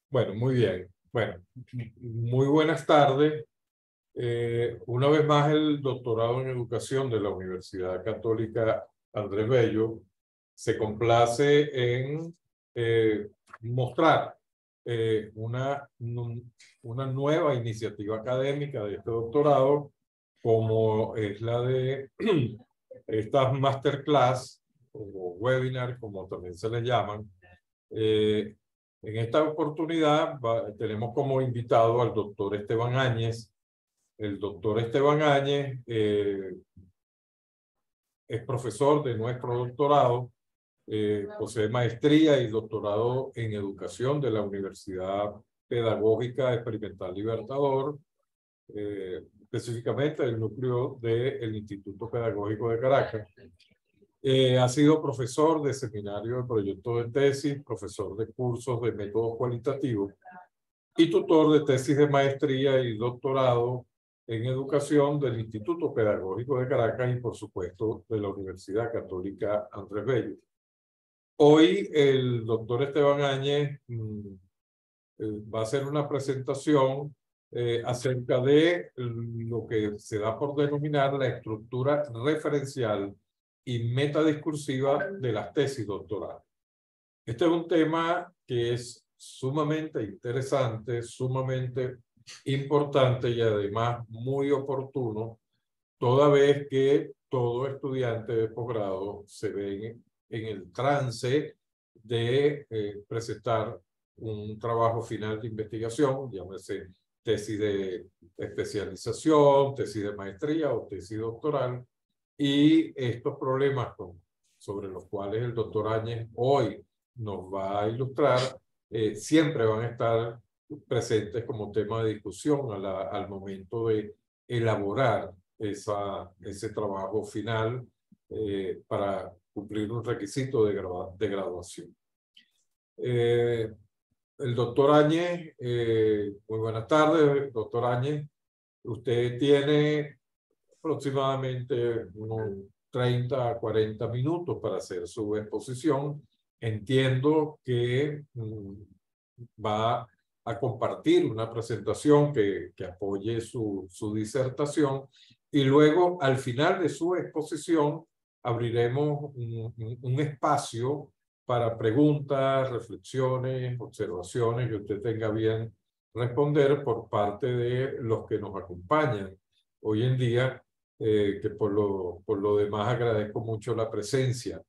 Bueno, muy bien. Bueno, muy buenas tardes. Una vez más, el doctorado en educación de la Universidad Católica Andrés Bello se complace en mostrar una nueva iniciativa académica de este doctorado, como es la de estas masterclass o webinar, como también se les llaman. En esta oportunidad tenemos como invitado al doctor Esteban Áñez. El doctor Esteban Áñez es profesor de nuestro doctorado, posee maestría y doctorado en educación de la Universidad Pedagógica Experimental Libertador, específicamente del núcleo del Instituto Pedagógico de Caracas. Ha sido profesor de seminario de proyectos de tesis, profesor de cursos de métodos cualitativos y tutor de tesis de maestría y doctorado en educación del Instituto Pedagógico de Caracas y, por supuesto, de la Universidad Católica Andrés Bello. Hoy el doctor Esteban Áñez va a hacer una presentación acerca de lo que se da por denominar la estructura referencial y metadiscursiva de las tesis doctorales. Este es un tema que es sumamente interesante, sumamente importante y además muy oportuno, toda vez que todo estudiante de posgrado se ve en el trance de presentar un trabajo final de investigación, llámese tesis de especialización, tesis de maestría o tesis doctoral, y estos problemas sobre los cuales el doctor Áñez hoy nos va a ilustrar, siempre van a estar presentes como tema de discusión al momento de elaborar ese trabajo final para cumplir un requisito de graduación. El doctor Áñez, muy buenas tardes, doctor Áñez. Usted tiene aproximadamente unos 30 a 40 minutos para hacer su exposición. Entiendo que va a compartir una presentación que apoye su disertación, y luego al final de su exposición abriremos un espacio para preguntas, reflexiones, observaciones que usted tenga bien responder por parte de los que nos acompañan hoy en día, que por lo demás agradezco mucho la presencia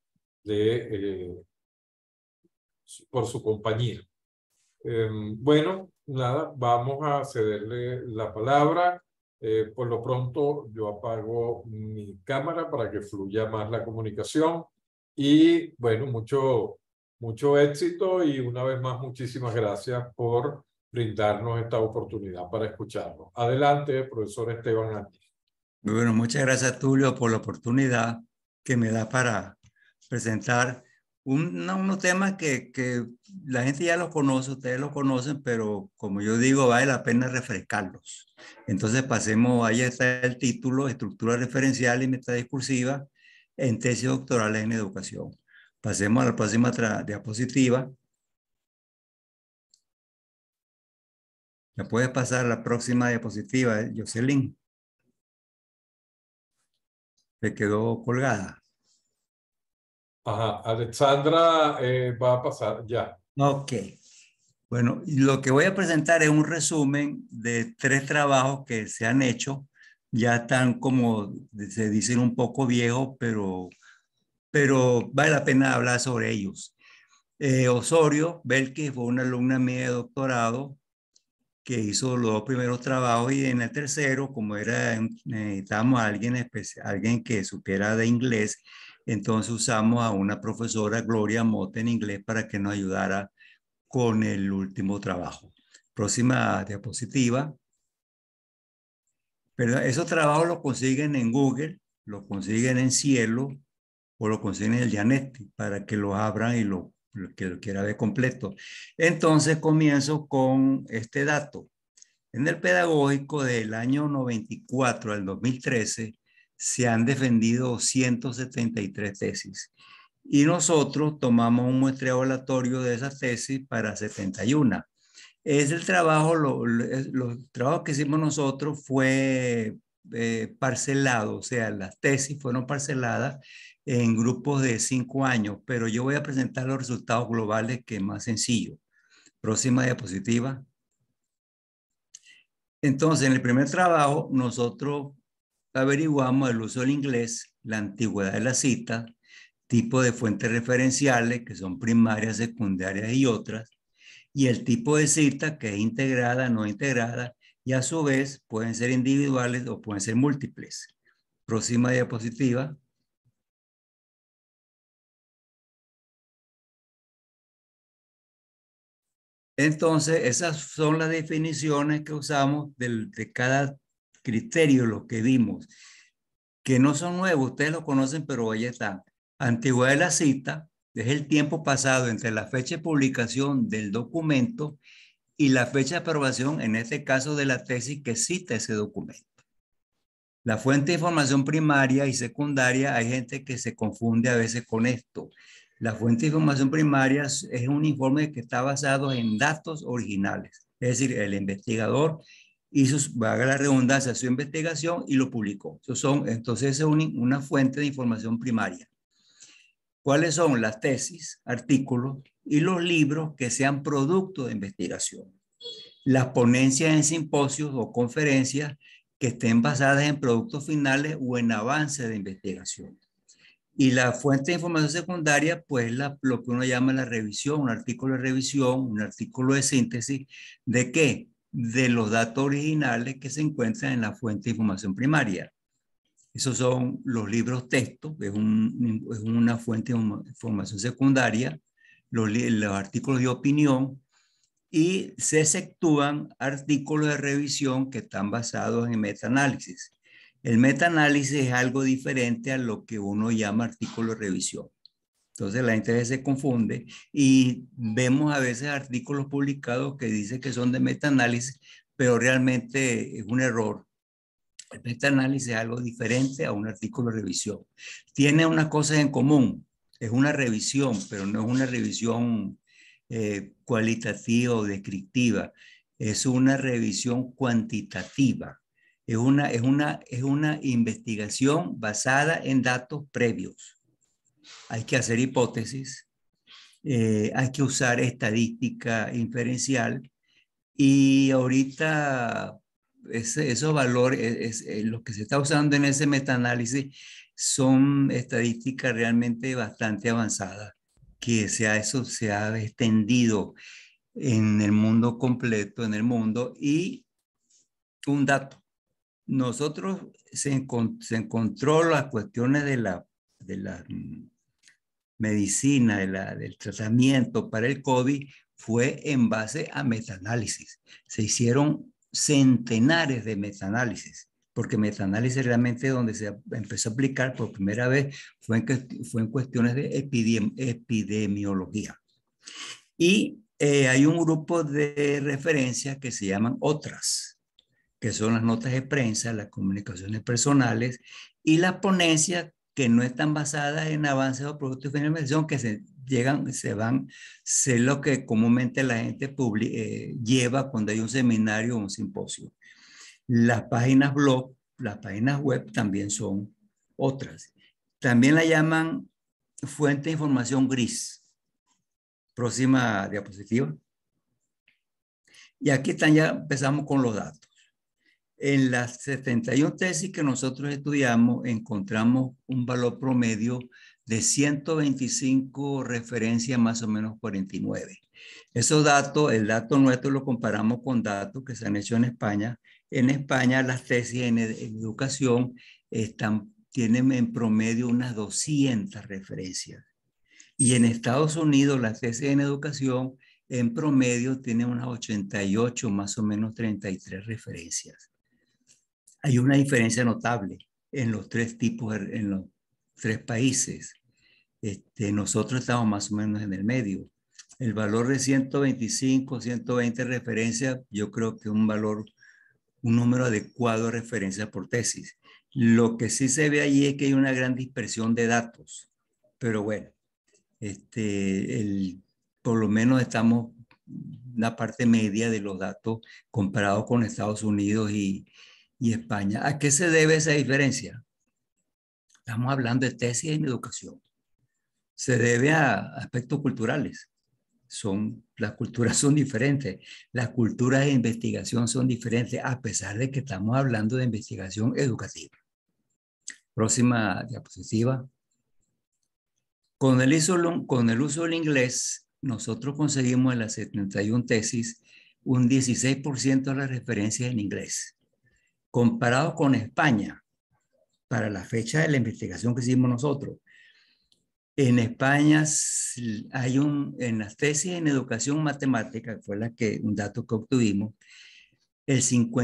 por su compañía. Bueno, nada, vamos a cederle la palabra. Por lo pronto yo apago mi cámara para que fluya más la comunicación y bueno, mucho éxito, y una vez más muchísimas gracias por brindarnos esta oportunidad para escucharnos. Adelante, profesor Esteban Áñez. Bueno, muchas gracias, Tulio, por la oportunidad que me da para presentar unos temas que la gente ya los conoce, ustedes los conocen, pero como yo digo, vale la pena refrescarlos. Entonces pasemos, ahí está el título: Estructura referencial y metadiscursiva en tesis doctorales en educación. Pasemos a la próxima diapositiva. ¿Me puedes pasar la próxima diapositiva, Jocelyn? Se quedó colgada. Ajá, Alexandra va a pasar ya. Ok. Bueno, y lo que voy a presentar es un resumen de 3 trabajos que se han hecho. Ya están, como se dicen, un poco viejos, pero vale la pena hablar sobre ellos. Osorio Belkis fue una alumna mía de doctorado que hizo los 2 primeros trabajos, y en el tercero, como necesitábamos a alguien especial, alguien que supiera de inglés, entonces usamos a una profesora, Gloria Mota, en inglés, para que nos ayudara con el último trabajo. Próxima diapositiva. Pero esos trabajos los consiguen en Google, los consiguen en Cielo o lo consiguen en el Yaneti para que los abran y lo que lo quiera ver completo. Entonces comienzo con este dato. En el pedagógico del año 94 al 2013 se han defendido 173 tesis. Y nosotros tomamos un muestreo aleatorio de esas tesis para 71. Es el trabajo, los trabajos que hicimos nosotros fue parcelado, o sea, las tesis fueron parceladas en grupos de 5 años, pero yo voy a presentar los resultados globales, que es más sencillo. Próxima diapositiva. Entonces, en el primer trabajo, nosotros averiguamos el uso del inglés, la antigüedad de la cita, tipo de fuentes referenciales, que son primarias, secundarias y otras, y el tipo de cita, que es integrada, no integrada, y a su vez pueden ser individuales o pueden ser múltiples. Próxima diapositiva. Entonces, esas son las definiciones que usamos de cada criterio, lo que vimos, que no son nuevos, ustedes lo conocen, pero ahí están. Antigüedad de la cita es el tiempo pasado entre la fecha de publicación del documento y la fecha de aprobación, en este caso de la tesis que cita ese documento. La fuente de información primaria y secundaria, hay gente que se confunde a veces con esto. La fuente de información primaria es un informe que está basado en datos originales. Es decir, el investigador hizo, valga la redundancia, su investigación y lo publicó. Entonces, es una fuente de información primaria. ¿Cuáles son las tesis, artículos y los libros que sean producto de investigación? Las ponencias en simposios o conferencias que estén basadas en productos finales o en avances de investigación. Y la fuente de información secundaria, pues lo que uno llama la revisión, un artículo de revisión, un artículo de síntesis, ¿de qué? De los datos originales que se encuentran en la fuente de información primaria. Esos son los libros texto, es una fuente de información secundaria, los artículos de opinión, y se efectúan artículos de revisión que están basados en metaanálisis. El metaanálisis es algo diferente a lo que uno llama artículo de revisión. Entonces la gente se confunde y vemos a veces artículos publicados que dicen que son de metaanálisis, pero realmente es un error. El metaanálisis es algo diferente a un artículo de revisión. Tiene unas cosas en común. Es una revisión, pero no es una revisión cualitativa o descriptiva. Es una revisión cuantitativa. Es una investigación basada en datos previos. Hay que hacer hipótesis, hay que usar estadística inferencial y ahorita esos valores, lo que se está usando en ese metaanálisis son estadísticas realmente bastante avanzadas, que eso se ha extendido en el mundo completo, en el mundo. Y un dato, nosotros se encontró las cuestiones de la medicina, del tratamiento para el COVID, fue en base a metaanálisis. Se hicieron centenares de metaanálisis, porque metaanálisis realmente donde se empezó a aplicar por primera vez fue en cuestiones de epidemiología. Y hay un grupo de referencias que se llaman otras, que son las notas de prensa, las comunicaciones personales y las ponencias que no están basadas en avances o productos de finalización, que sé lo que comúnmente la gente lleva cuando hay un seminario o un simposio. Las páginas blog, las páginas web también son otras. También la llaman fuente de información gris. Próxima diapositiva. Y aquí están, ya empezamos con los datos. En las 71 tesis que nosotros estudiamos, encontramos un valor promedio de 125 referencias, más o menos 49. Esos datos, el dato nuestro lo comparamos con datos que se han hecho en España. En España las tesis en educación tienen en promedio unas 200 referencias. Y en Estados Unidos las tesis en educación en promedio tienen unas 88, más o menos 33 referencias. Hay una diferencia notable en los tres tipos, en los tres países. Nosotros estamos más o menos en el medio. El valor de 125, 120 referencias, yo creo que un número adecuado de referencias por tesis. Lo que sí se ve allí es que hay una gran dispersión de datos. Pero bueno, por lo menos estamos una parte media de los datos comparado con Estados Unidos y España. ¿A qué se debe esa diferencia? Estamos hablando de tesis en educación. Se debe a aspectos culturales. Las culturas son diferentes, las culturas de investigación son diferentes, a pesar de que estamos hablando de investigación educativa. Próxima diapositiva. Con el uso del inglés, nosotros conseguimos en las 71 tesis un 16% de las referencias en inglés. Comparado con España, para la fecha de la investigación que hicimos nosotros, en España hay en las tesis en educación matemática, que fue un dato que obtuvimos, el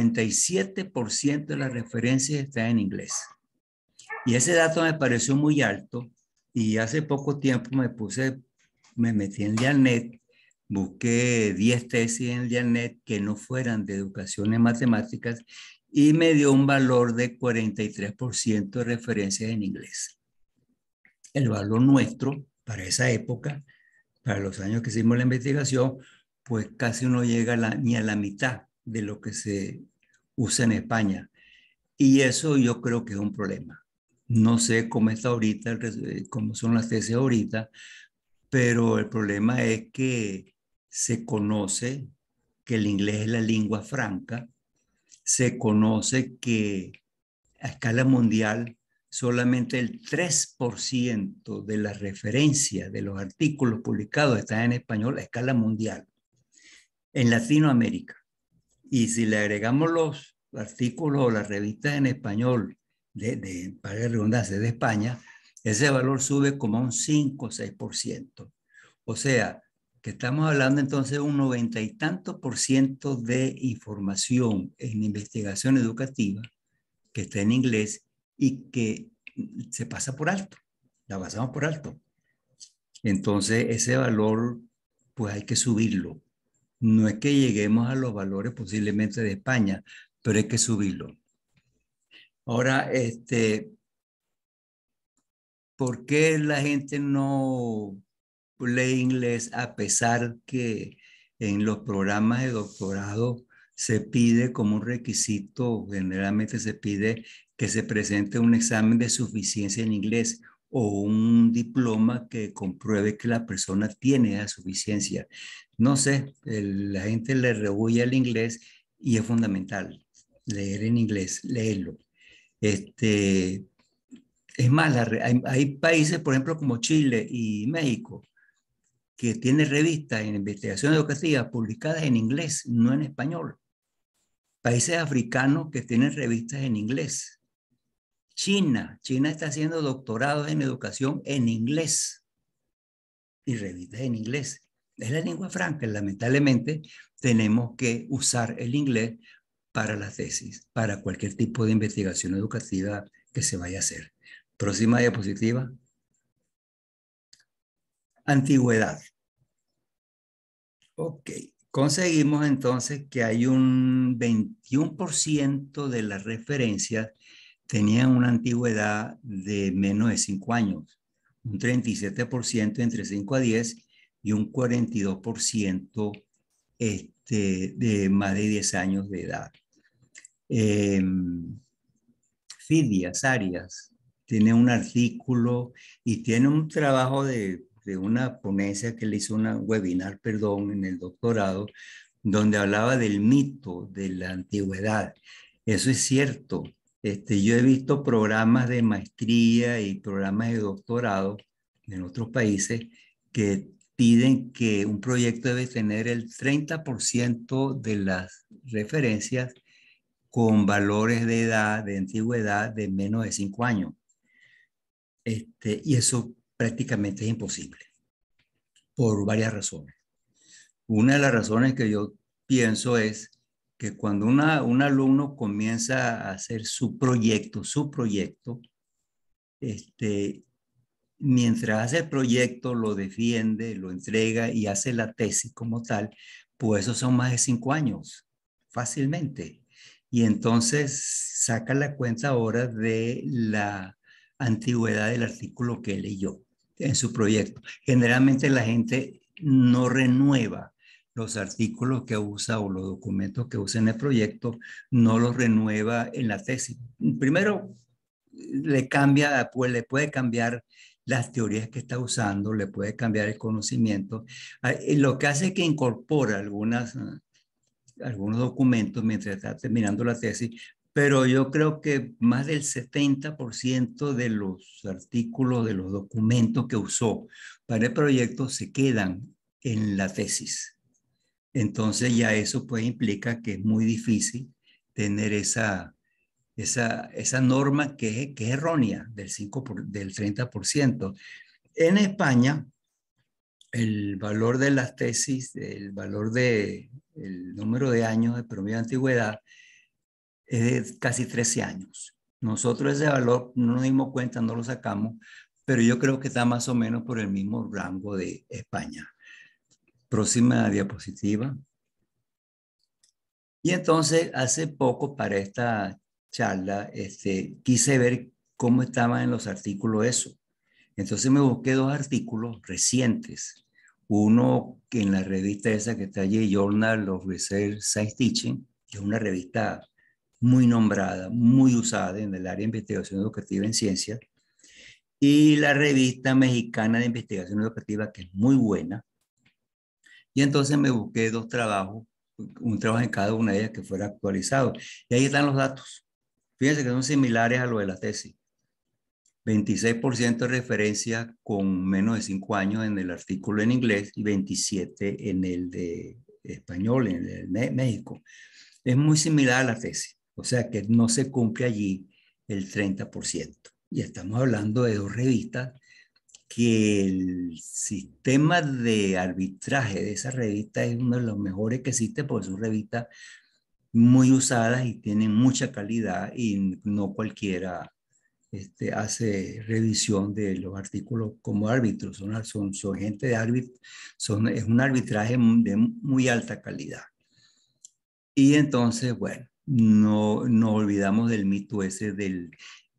57% de las referencias está en inglés. Y ese dato me pareció muy alto y hace poco tiempo me metí en Dialnet, busqué 10 tesis en Dialnet que no fueran de educación en matemáticas y me dio un valor de 43% de referencias en inglés. El valor nuestro para esa época, para los años que hicimos la investigación, pues casi no llega ni a la mitad de lo que se usa en España. Y eso yo creo que es un problema. No sé cómo está ahorita, cómo son las tesis ahorita, pero el problema es que se conoce que el inglés es la lengua franca, se conoce que a escala mundial solamente el 3% de las referencias de los artículos publicados están en español a escala mundial. En Latinoamérica. Y si le agregamos los artículos o las revistas en español para la redundancia de España, ese valor sube como a un 5 o 6%. O sea, que estamos hablando entonces de un 90 y tanto por ciento de información en investigación educativa que está en inglés y que se pasa por alto, la pasamos por alto. Entonces, ese valor, pues hay que subirlo. No es que lleguemos a los valores posiblemente de España, pero hay que subirlo. Ahora, ¿por qué la gente no lee inglés a pesar que en los programas de doctorado se pide como un requisito, generalmente se pide que se presente un examen de suficiencia en inglés o un diploma que compruebe que la persona tiene esa suficiencia? No sé, la gente le rehuye al inglés y es fundamental leer en inglés, leerlo. Es más, hay países, por ejemplo, como Chile y México, que tienen revistas en investigación educativa publicadas en inglés, no en español. Países africanos que tienen revistas en inglés. China está haciendo doctorados en educación en inglés y revistas en inglés. Es la lengua franca. Lamentablemente, tenemos que usar el inglés para las tesis, para cualquier tipo de investigación educativa que se vaya a hacer. Próxima diapositiva. Antigüedad. Ok. Conseguimos entonces que hay un 21% de las referencias tenían una antigüedad de menos de 5 años, un 37% entre 5 a 10 y un 42% de más de 10 años de edad. Fidias Arias tiene un artículo y tiene un trabajo de una ponencia que le hizo un webinar, perdón, en el doctorado, donde hablaba del mito de la antigüedad. Eso es cierto. Yo he visto programas de maestría y programas de doctorado en otros países que piden que un proyecto debe tener el 30% de las referencias con valores de edad, de antigüedad de menos de 5 años. Y eso prácticamente es imposible por varias razones. Una de las razones que yo pienso es que cuando un alumno comienza a hacer su proyecto, mientras hace el proyecto, lo defiende, lo entrega y hace la tesis como tal, pues esos son más de 5 años, fácilmente. Y entonces saca la cuenta ahora de la antigüedad del artículo que leyó en su proyecto. Generalmente la gente no renueva los artículos que usa o los documentos que usa en el proyecto, no los renueva en la tesis. Primero, le cambia, pues le puede cambiar las teorías que está usando, le puede cambiar el conocimiento. Lo que hace es que incorpora algunos documentos mientras está terminando la tesis, pero yo creo que más del 70% de los artículos, de los documentos que usó para el proyecto se quedan en la tesis. Entonces ya eso pues implica que es muy difícil tener esa norma que es errónea del 30%. En España, el valor de las tesis, el número de años de promedio de antigüedad es de casi 13 años. Nosotros ese valor no nos dimos cuenta, no lo sacamos, pero yo creo que está más o menos por el mismo rango de España. Próxima diapositiva. Y entonces, hace poco para esta charla, quise ver cómo estaban en los artículos eso. Entonces me busqué dos artículos recientes. Uno que en la revista esa que está allí, Journal of Research Science Teaching, que es una revista muy nombrada, muy usada en el área de investigación educativa en ciencias, y la revista mexicana de investigación educativa, que es muy buena. Y entonces me busqué dos trabajos, un trabajo en cada una de ellas que fuera actualizado. Y ahí están los datos. Fíjense que son similares a lo de la tesis. 26% de referencia con menos de 5 años en el artículo en inglés y 27 en el de español, en el de México. Es muy similar a la tesis, o sea que no se cumple allí el 30%. Y estamos hablando de dos revistas que el sistema de arbitraje de esa revista es uno de los mejores que existe porque son revistas muy usadas y tienen mucha calidad y no cualquiera hace revisión de los artículos como árbitros, son gente de árbitro, es un arbitraje de muy alta calidad. Y entonces, bueno, no olvidamos del mito ese del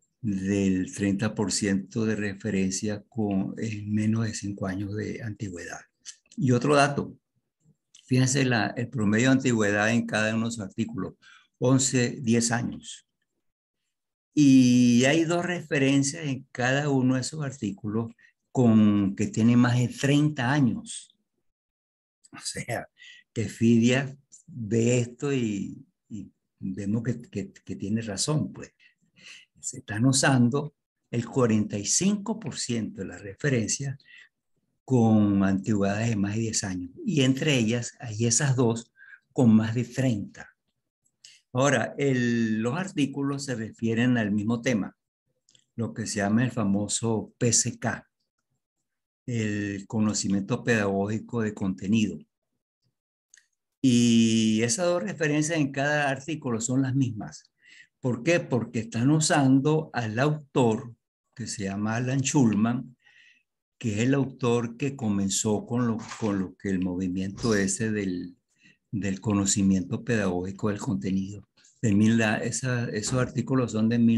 30% de referencia con menos de 5 años de antigüedad. Y otro dato, fíjense el promedio de antigüedad en cada uno de los artículos, 11, 10 años. Y hay dos referencias en cada uno de esos artículos que tienen más de 30 años. O sea, que Fidia ve esto y vemos que tiene razón, pues. Se están usando el 45% de las referencias con antigüedades de más de 10 años. Y entre ellas hay esas dos con más de 30. Ahora, los artículos se refieren al mismo tema, lo que se llama el famoso PCK, el conocimiento pedagógico de contenido. Y esas dos referencias en cada artículo son las mismas. ¿Por qué? Porque están usando al autor que se llama Alan Schulman, que es el autor que comenzó con lo que el movimiento ese del conocimiento pedagógico del contenido. Esos artículos son de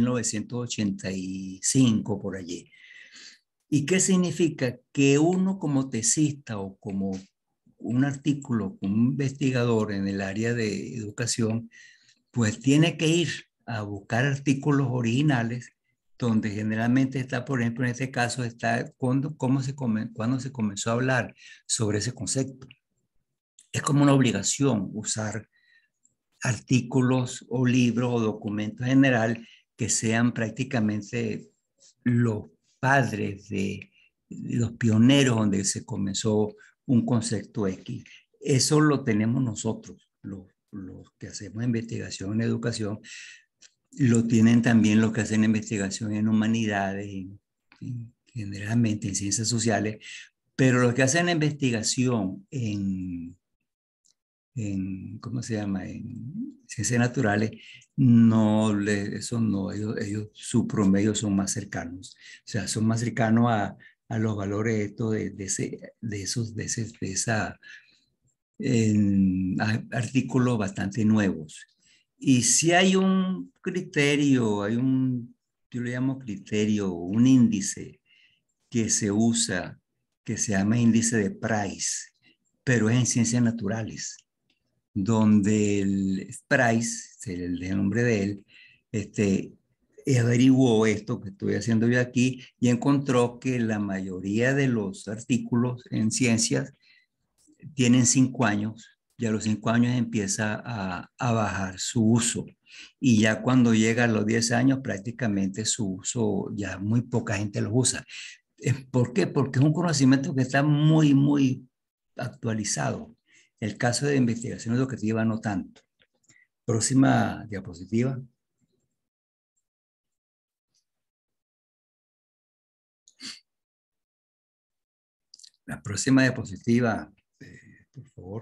1985 por allí. ¿Y qué significa? Que uno como tesista o como un artículo, como un investigador en el área de educación, pues tiene que ir a buscar artículos originales donde generalmente está, por ejemplo, en este caso, está cuando se comenzó a hablar sobre ese concepto. Es como una obligación usar artículos o libros o documentos en general que sean prácticamente los padres de los pioneros donde se comenzó un concepto X. Eso lo tenemos nosotros, los que hacemos investigación en educación, lo tienen también los que hacen investigación en humanidades, generalmente en ciencias sociales, pero los que hacen investigación ¿cómo se llama? En ciencias naturales, eso no, su promedio son más cercanos, o sea, son más cercanos a los valores artículos bastante nuevos. Y si hay un criterio, yo le llamo criterio, un índice que se usa, que se llama índice de Price, pero es en ciencias naturales, donde el Price, el nombre de él, averiguó esto que estoy haciendo yo aquí y encontró que la mayoría de los artículos en ciencias tienen 5 años y a los 5 años empieza a bajar su uso. Y ya cuando llega a los 10 años, prácticamente su uso ya muy poca gente lo usa. ¿Por qué? Porque es un conocimiento que está muy, muy actualizado. El caso de investigación educativa no tanto. Próxima diapositiva. La próxima diapositiva, por favor.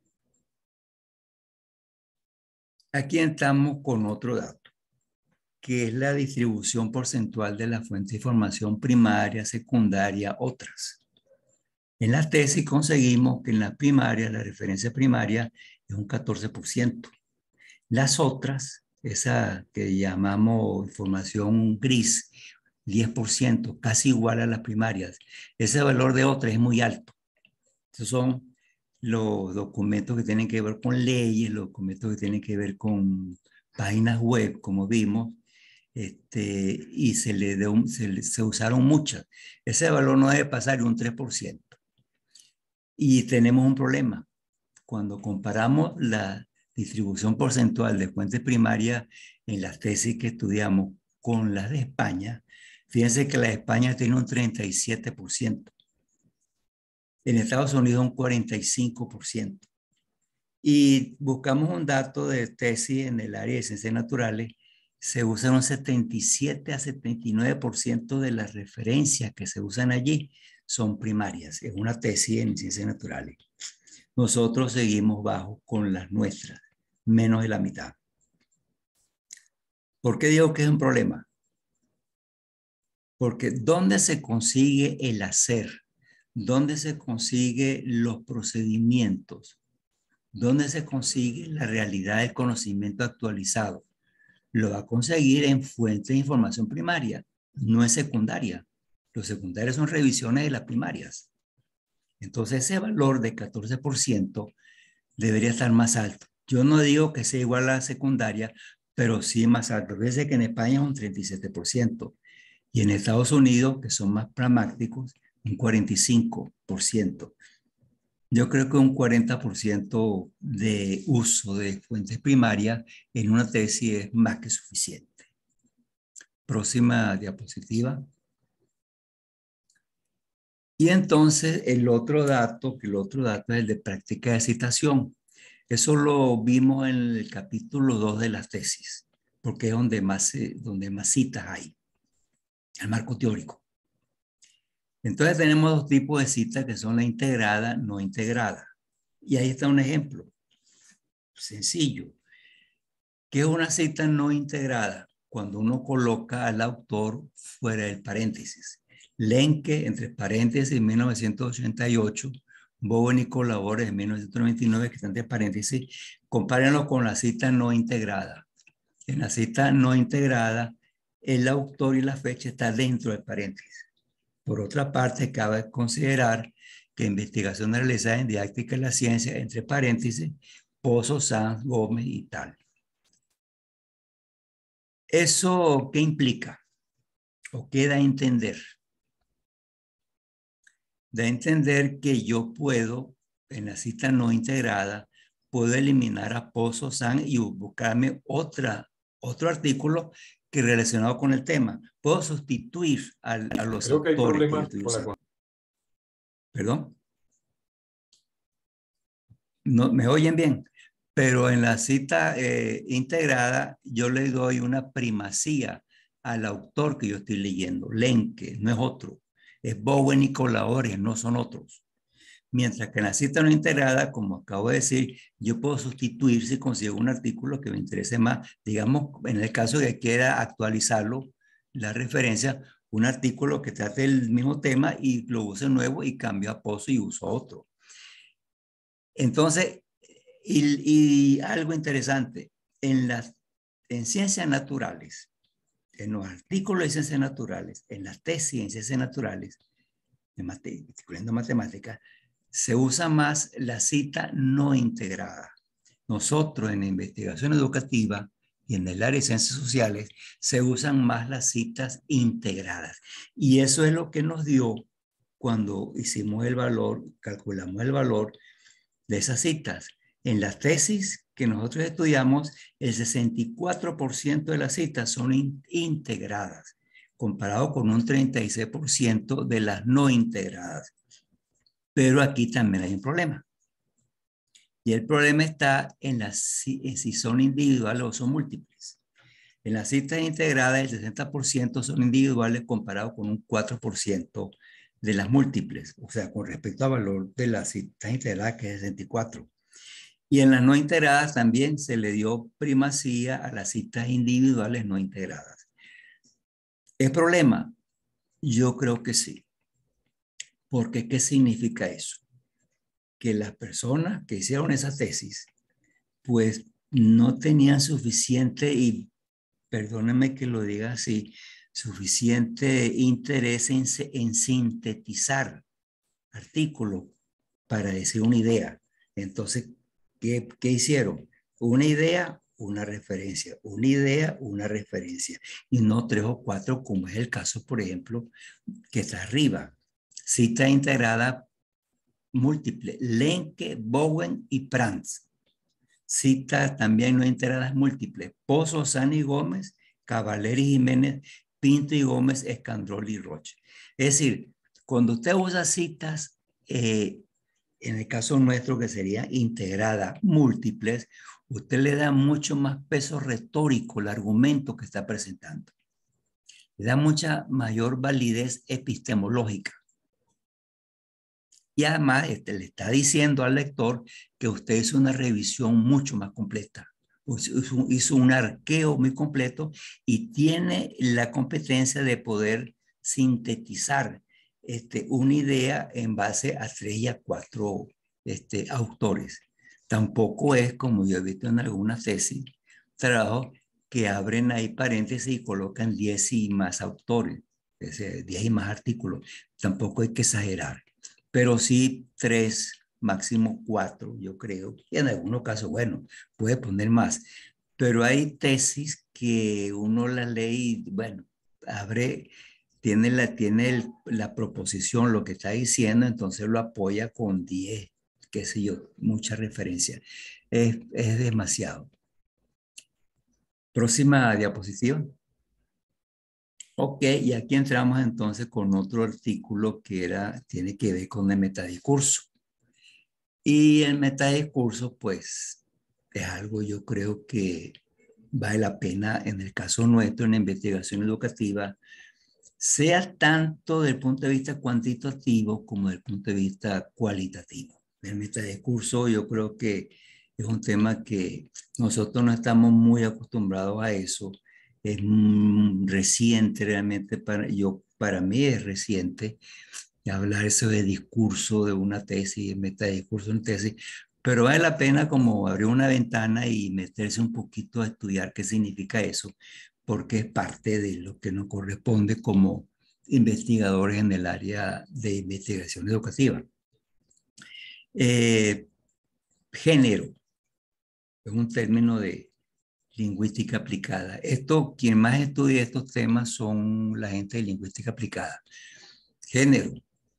Aquí estamos con otro dato, que es la distribución porcentual de la fuente de información primaria, secundaria, otras. En la tesis conseguimos que en la primaria, la referencia primaria es un 14%. Las otras, esa que llamamos información gris, 10%, casi igual a las primarias. Ese valor de otras es muy alto. Esos son los documentos que tienen que ver con leyes, los documentos que tienen que ver con páginas web, como vimos, y se usaron muchas. Ese valor no debe pasar de un 3%. Y tenemos un problema. Cuando comparamos la distribución porcentual de fuentes primarias en las tesis que estudiamos con las de España, fíjense que la de España tiene un 37%. En Estados Unidos un 45%. Y buscamos un dato de tesis en el área de ciencias naturales, se usan un 77 a 79% de las referencias que se usan allí son primarias. Es una tesis en ciencias naturales. Nosotros seguimos bajo con las nuestras, menos de la mitad. ¿Por qué digo que es un problema? Porque ¿dónde se consigue el hacer? ¿Dónde se consigue los procedimientos? ¿Dónde se consigue la realidad del conocimiento actualizado? Lo va a conseguir en fuentes de información primaria, no en secundaria. Los secundarios son revisiones de las primarias. Entonces ese valor de 14% debería estar más alto. Yo no digo que sea igual a la secundaria, pero sí más alto. Fíjense que en España es un 37% y en Estados Unidos, que son más pragmáticos, un 45%. Yo creo que un 40% de uso de fuentes primarias en una tesis es más que suficiente. Próxima diapositiva. Y entonces el otro dato es el de práctica de citación. Eso lo vimos en el capítulo 2 de las tesis, porque es donde más citas hay, el marco teórico. Entonces tenemos dos tipos de citas que son la integrada, no integrada. Y ahí está un ejemplo sencillo. ¿Qué es una cita no integrada? Cuando uno coloca al autor fuera del paréntesis. Lenke, entre paréntesis, 1988, Bowen y colaboradores de 1999, que están entre paréntesis, compárenlo con la cita no integrada. En la cita no integrada, el autor y la fecha están dentro del paréntesis. Por otra parte, cabe considerar que investigación realizada en didáctica de la ciencia, entre paréntesis, Pozo, Sanz, Gómez y tal. ¿Eso qué implica? ¿O qué da a entender? Da a entender que yo puedo, en la cita no integrada, puedo eliminar a Pozo, Sanz y buscarme otro artículo que relacionado con el tema. Puedo sustituir a los Creo que hay autores que yo problemas estoy con usando. ¿Perdón? No, ¿me oyen bien? Pero en la cita integrada yo le doy una primacía al autor que yo estoy leyendo. Lenke, no es otro. Es Bowen y colaboradores, no son otros. Mientras que en la cita no integrada, como acabo de decir, yo puedo sustituir si consigo un artículo que me interese más. Digamos, en el caso de que quiera actualizarlo, la referencia, un artículo que trate el mismo tema y lo use nuevo y cambio a Pozo y uso otro. Entonces, y algo interesante, en ciencias naturales, en los artículos de ciencias naturales, en las tesis en ciencias naturales, incluyendo matemáticas, se usa más la cita no integrada. Nosotros en la investigación educativa y en el área de ciencias sociales se usan más las citas integradas. Y eso es lo que nos dio cuando hicimos el valor, calculamos el valor de esas citas. En las tesis que nosotros estudiamos, el 64% de las citas son integradas, comparado con un 36% de las no integradas. Pero aquí también hay un problema. Y el problema está en si son individuales o son múltiples. En las citas integradas, el 60% son individuales comparado con un 4% de las múltiples, o sea, con respecto al valor de las citas integradas, que es 64. Y en las no integradas también se le dio primacía a las citas individuales no integradas. ¿Es problema? Yo creo que sí. Porque, ¿qué significa eso? Que las personas que hicieron esa tesis, pues no tenían suficiente, y perdónenme que lo diga así, suficiente interés en sintetizar artículos para decir una idea. Entonces, ¿qué hicieron? Una idea, una referencia, una idea, una referencia, y no 3 o 4, como es el caso, por ejemplo, que está arriba. Cita integrada múltiple, Lenke, Bowen y Prantz. Cita también no integradas múltiples, Pozo, Sani Gómez, Cavaleri Jiménez, Pinto y Gómez, Escandrol y Roche. Es decir, cuando usted usa citas, en el caso nuestro que sería integrada múltiples, usted le da mucho más peso retórico al argumento que está presentando. Le da mucha mayor validez epistemológica. Y además le está diciendo al lector que usted hizo una revisión mucho más completa. Hizo un arqueo muy completo y tiene la competencia de poder sintetizar una idea en base a 3 y a 4 autores. Tampoco es, como yo he visto en algunas tesis, trabajos que abren ahí paréntesis y colocan 10 y más autores, 10 y más artículos. Tampoco hay que exagerar, pero sí 3, máximo 4, yo creo. Y en algunos casos, bueno, puede poner más. Pero hay tesis que uno la lee y, bueno, tiene la proposición, lo que está diciendo, entonces lo apoya con 10, qué sé yo, mucha referencia. Es demasiado. Próxima diapositiva. Ok, y aquí entramos entonces con otro artículo que tiene que ver con el metadiscurso. Y el metadiscurso, pues, es algo yo creo que vale la pena en el caso nuestro en la investigación educativa, sea tanto desde el punto de vista cuantitativo como desde el punto de vista cualitativo. El metadiscurso yo creo que es un tema que nosotros no estamos muy acostumbrados a eso. Es reciente realmente, para mí es reciente hablar eso de discurso de una tesis, de metadiscurso de una tesis, pero vale la pena como abrir una ventana y meterse un poquito a estudiar qué significa eso, porque es parte de lo que nos corresponde como investigadores en el área de investigación educativa. Género es un término de lingüística aplicada. Quien más estudia estos temas son la gente de lingüística aplicada. Género.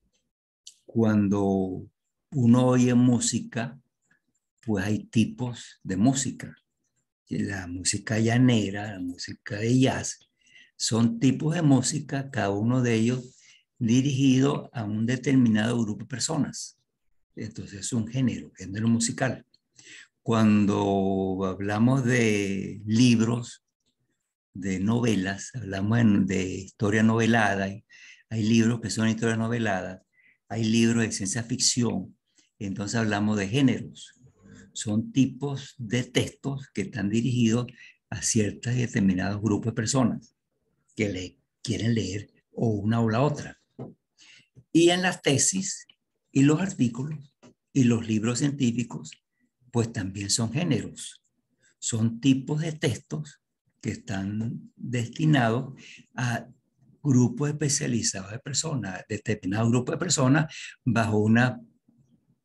Cuando uno oye música, pues hay tipos de música. La música llanera, la música de jazz, son tipos de música, cada uno de ellos dirigido a un determinado grupo de personas. Entonces es un género musical. Cuando hablamos de libros, de novelas, hablamos de historia novelada, hay libros que son historias noveladas, hay libros de ciencia ficción, entonces hablamos de géneros. Son tipos de textos que están dirigidos a ciertos y determinados grupos de personas que quieren leer o una o la otra. Y en las tesis y los artículos y los libros científicos, pues también son géneros. Son tipos de textos que están destinados a grupos especializados de personas, determinados grupos de personas bajo una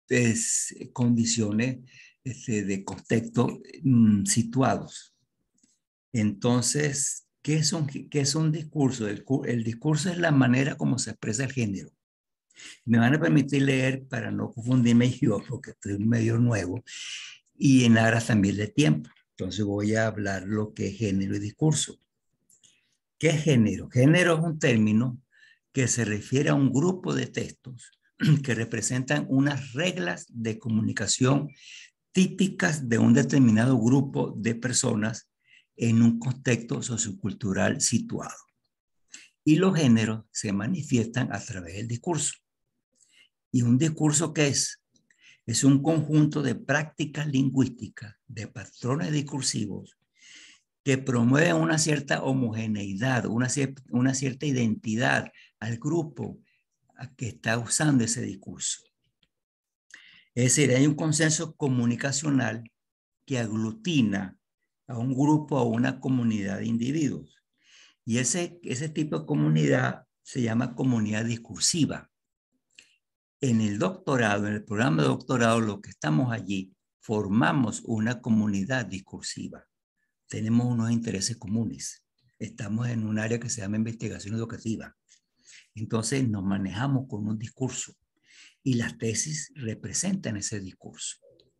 condiciones de contexto situados. Entonces, ¿qué es un discurso? El discurso es la manera como se expresa el género. Me van a permitir leer para no confundirme yo, porque estoy medio nuevo, y en aras también de tiempo. Entonces voy a hablar lo que es género y discurso. ¿Qué es género? Género es un término que se refiere a un grupo de textos que representan unas reglas de comunicación típicas de un determinado grupo de personas en un contexto sociocultural situado. Y los géneros se manifiestan a través del discurso. ¿Y un discurso qué es? Es un conjunto de prácticas lingüísticas, de patrones discursivos que promueven una cierta homogeneidad, una cierta identidad al grupo que está usando ese discurso. Es decir, hay un consenso comunicacional que aglutina a un grupo, a una comunidad de individuos. Y ese tipo de comunidad se llama comunidad discursiva. En el doctorado, en el programa de doctorado, lo que estamos allí, formamos una comunidad discursiva. Tenemos unos intereses comunes. Estamos en un área que se llama investigación educativa. Entonces nos manejamos con un discurso y las tesis representan ese discurso.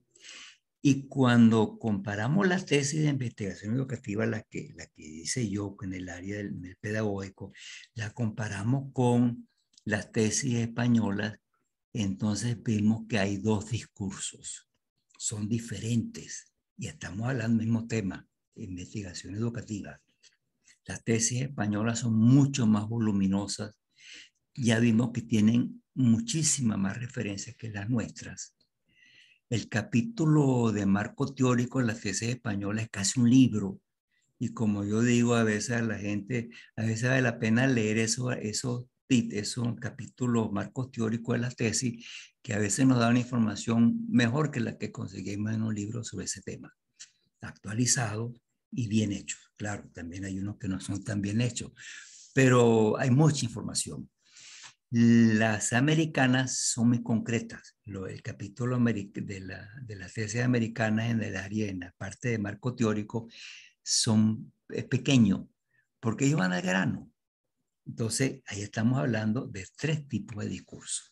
Y cuando comparamos las tesis de investigación educativa, la que hice yo en el área del pedagógico, la comparamos con las tesis españolas, entonces vemos que hay dos discursos. Son diferentes y estamos hablando del mismo tema, investigación educativa. Las tesis españolas son mucho más voluminosas. Ya vimos que tienen muchísimas más referencias que las nuestras. El capítulo de marco teórico de las tesis españolas es casi un libro. Y como yo digo, a veces a la gente, a veces vale la pena leer esos capítulos, marcos teóricos de las tesis, que a veces nos dan una información mejor que la que conseguimos en un libro sobre ese tema. Actualizado y bien hecho. Claro, también hay unos que no son tan bien hechos, pero hay mucha información. Las americanas son muy concretas. El capítulo de las tesis americanas en el área, en la parte de marco teórico, es pequeño, porque ellos van al grano. Entonces, ahí estamos hablando de tres tipos de discursos.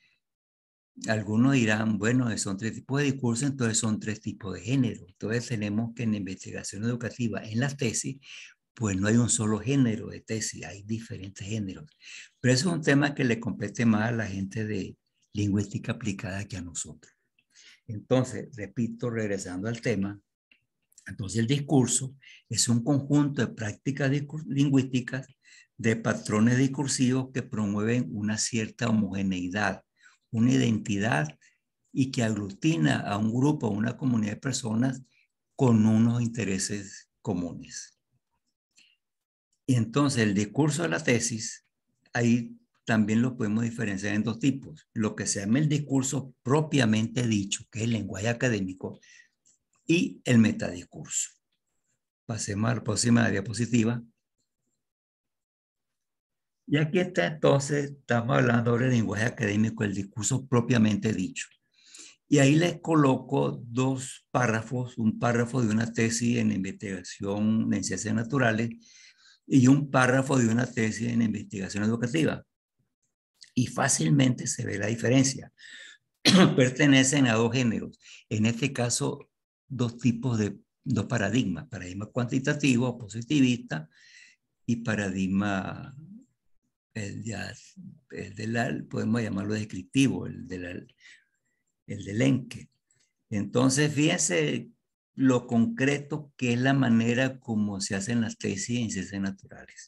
Algunos dirán, bueno, son tres tipos de discursos, entonces son tres tipos de género. Entonces tenemos que en la investigación educativa, en las tesis, pues no hay un solo género de tesis, hay diferentes géneros. Pero eso es un tema que le compete más a la gente de lingüística aplicada que a nosotros. Entonces, repito, regresando al tema, entonces el discurso es un conjunto de prácticas lingüísticas, de patrones discursivos que promueven una cierta homogeneidad, una identidad y que aglutina a un grupo, a una comunidad de personas con unos intereses comunes. Y entonces el discurso de la tesis, ahí también lo podemos diferenciar en dos tipos. Lo que se llama el discurso propiamente dicho, que es el lenguaje académico, y el metadiscurso. Pasemos a la próxima diapositiva. Y aquí está entonces, estamos hablando ahora del lenguaje académico, el discurso propiamente dicho. Y ahí les coloco dos párrafos, un párrafo de una tesis en investigación en ciencias naturales y un párrafo de una tesis en investigación educativa. Y fácilmente se ve la diferencia. Pertenecen a dos géneros. En este caso, dos paradigmas. Paradigma cuantitativo, positivista, y paradigma, podemos llamarlo descriptivo, el del Enke. Entonces, fíjense lo concreto que es la manera como se hacen las tesis en ciencias naturales.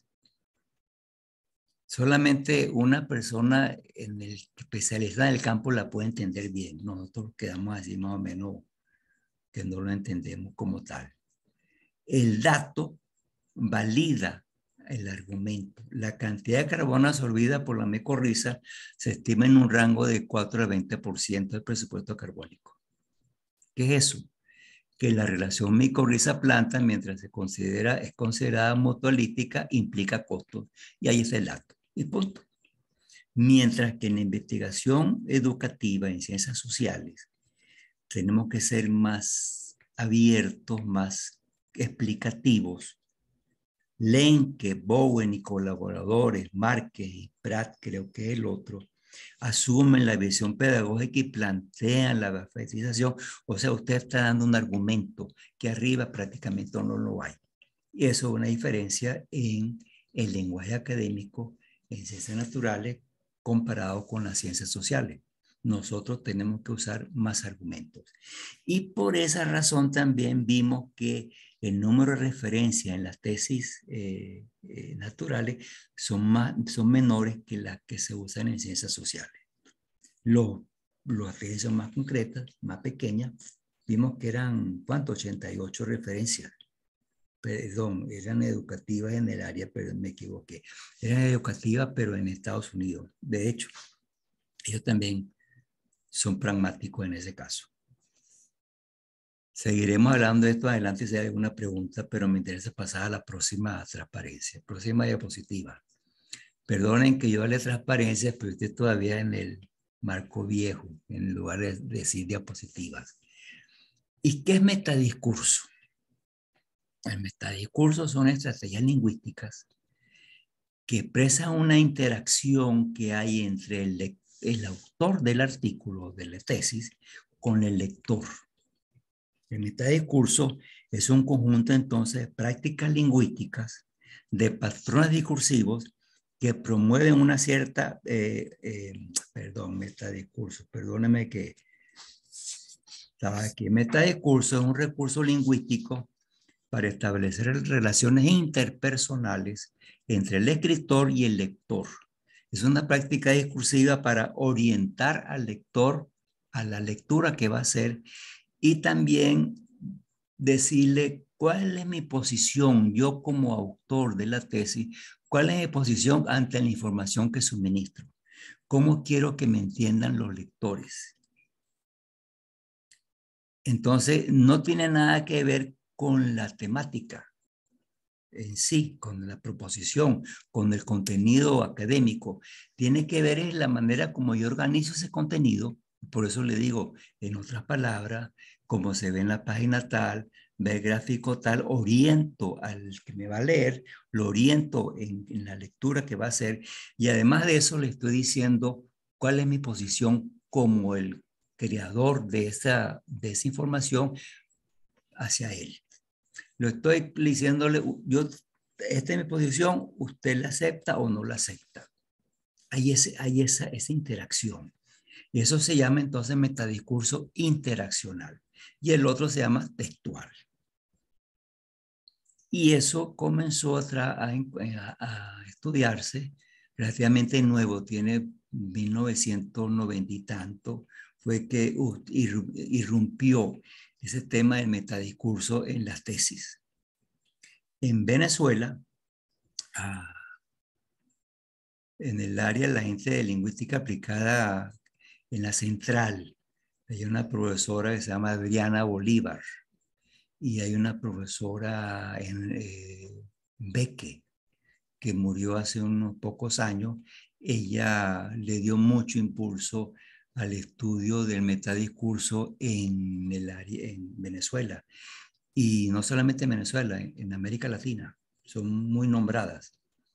Solamente una persona especializada en el campo la puede entender bien. Nosotros quedamos así más o menos que no lo entendemos como tal. El dato valida el argumento. La cantidad de carbono absorbida por la micorriza se estima en un rango de 4 al 20% del presupuesto carbónico. ¿Qué es eso? Que la relación micorriza-planta, mientras es considerada mutualítica, implica costos. Y ahí es el dato. Y punto. Mientras que en la investigación educativa en ciencias sociales tenemos que ser más abiertos, más explicativos. Lenke, Bowen y colaboradores, Márquez y Pratt, creo que es el otro, asumen la visión pedagógica y plantean la alfabetización. O sea, usted está dando un argumento que arriba prácticamente no lo hay. Y eso es una diferencia en el lenguaje académico en ciencias naturales comparado con las ciencias sociales. Nosotros tenemos que usar más argumentos. Y por esa razón también vimos que el número de referencias en las tesis naturales son menores que las que se usan en ciencias sociales. Las referencias más concretas, más pequeñas, vimos que eran, ¿cuánto? 88 referencias. Perdón, eran educativas en el área, pero me equivoqué. Eran educativas, pero en Estados Unidos. De hecho, ellos también son pragmáticos en ese caso. Seguiremos hablando de esto adelante si hay alguna pregunta, pero me interesa pasar a la próxima transparencia, próxima diapositiva. Perdonen que yo hable de transparencia, pero estoy todavía en el marco viejo, en lugar de decir diapositivas. ¿Y qué es metadiscurso? El metadiscurso son estrategias lingüísticas que expresan una interacción que hay entre el autor del artículo, de la tesis, con el lector. El metadiscurso es un conjunto entonces de prácticas lingüísticas, de patrones discursivos que promueven una cierta, metadiscurso, perdóneme que estaba aquí. Metadiscurso es un recurso lingüístico para establecer relaciones interpersonales entre el escritor y el lector. Es una práctica discursiva para orientar al lector a la lectura que va a hacer y también decirle cuál es mi posición, yo como autor de la tesis, cuál es mi posición ante la información que suministro, cómo quiero que me entiendan los lectores. Entonces, no tiene nada que ver con la temática en sí, con la proposición, con el contenido académico. Tiene que ver en la manera como yo organizo ese contenido. Por eso le digo, en otras palabras, como se ve en la página tal, ve el gráfico tal, oriento al que me va a leer, lo oriento en la lectura que va a hacer. Y además de eso, le estoy diciendo cuál es mi posición como el creador de esa información hacia él. Lo estoy diciéndole, esta es mi posición, usted la acepta o no la acepta. Hay esa interacción. Y eso se llama entonces metadiscurso interaccional. Y el otro se llama textual. Y eso comenzó a estudiarse relativamente nuevo, tiene 1990 y tanto, fue que irrumpió ese tema del metadiscurso en las tesis. En Venezuela, en el área de la gente de lingüística aplicada en la central, hay una profesora que se llama Adriana Bolívar y hay una profesora en Beque que murió hace unos pocos años. Ella le dio mucho impulso al estudio del metadiscurso en Venezuela. Y no solamente en Venezuela, en América Latina. Son muy nombradas.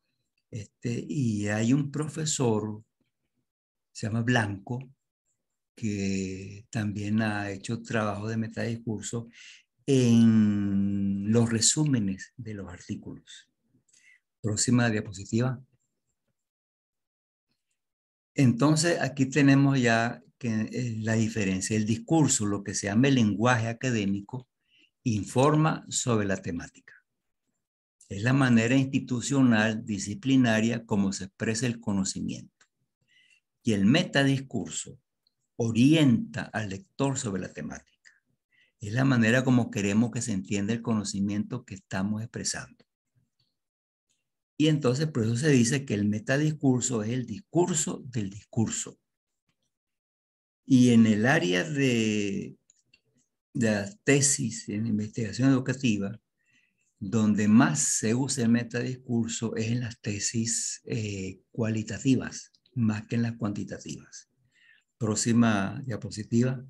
Y hay un profesor, se llama Blanco, que también ha hecho trabajo de metadiscurso en los resúmenes de los artículos. Próxima diapositiva. Entonces, aquí tenemos ya la diferencia. El discurso, lo que se llama el lenguaje académico, informa sobre la temática. Es la manera institucional, disciplinaria, como se expresa el conocimiento. Y el metadiscurso orienta al lector sobre la temática. Es la manera como queremos que se entienda el conocimiento que estamos expresando. Y entonces por eso se dice que el metadiscurso es el discurso del discurso. Y en el área de la tesis en investigación educativa, donde más se usa el metadiscurso es en las tesis cualitativas. más que en las cuantitativas. Próxima diapositiva.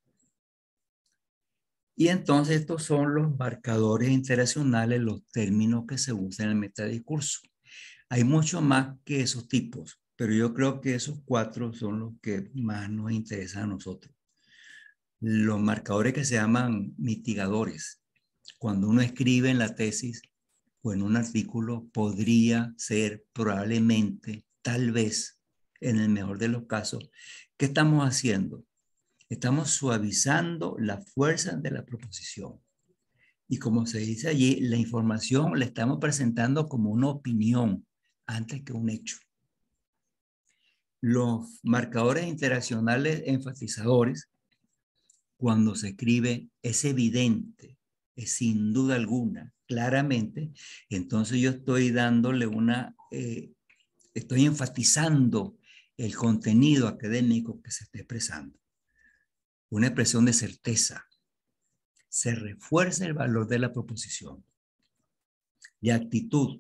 Y entonces estos son los marcadores interaccionales, los términos que se usan en el metadiscurso. Hay mucho más que esos tipos, pero yo creo que esos 4 son los que más nos interesan a nosotros. Los marcadores que se llaman mitigadores. Cuando uno escribe en la tesis o en un artículo, podría ser probablemente, tal vez, en el mejor de los casos, ¿qué estamos haciendo? Estamos suavizando la fuerza de la proposición. Y como se dice allí, la información la estamos presentando como una opinión antes que un hecho. Los marcadores interaccionales enfatizadores, cuando se escribe, es evidente, es sin duda alguna, claramente, entonces yo estoy dándole estoy enfatizando el contenido académico que se está expresando. Una expresión de certeza. Se refuerza el valor de la proposición. De actitud.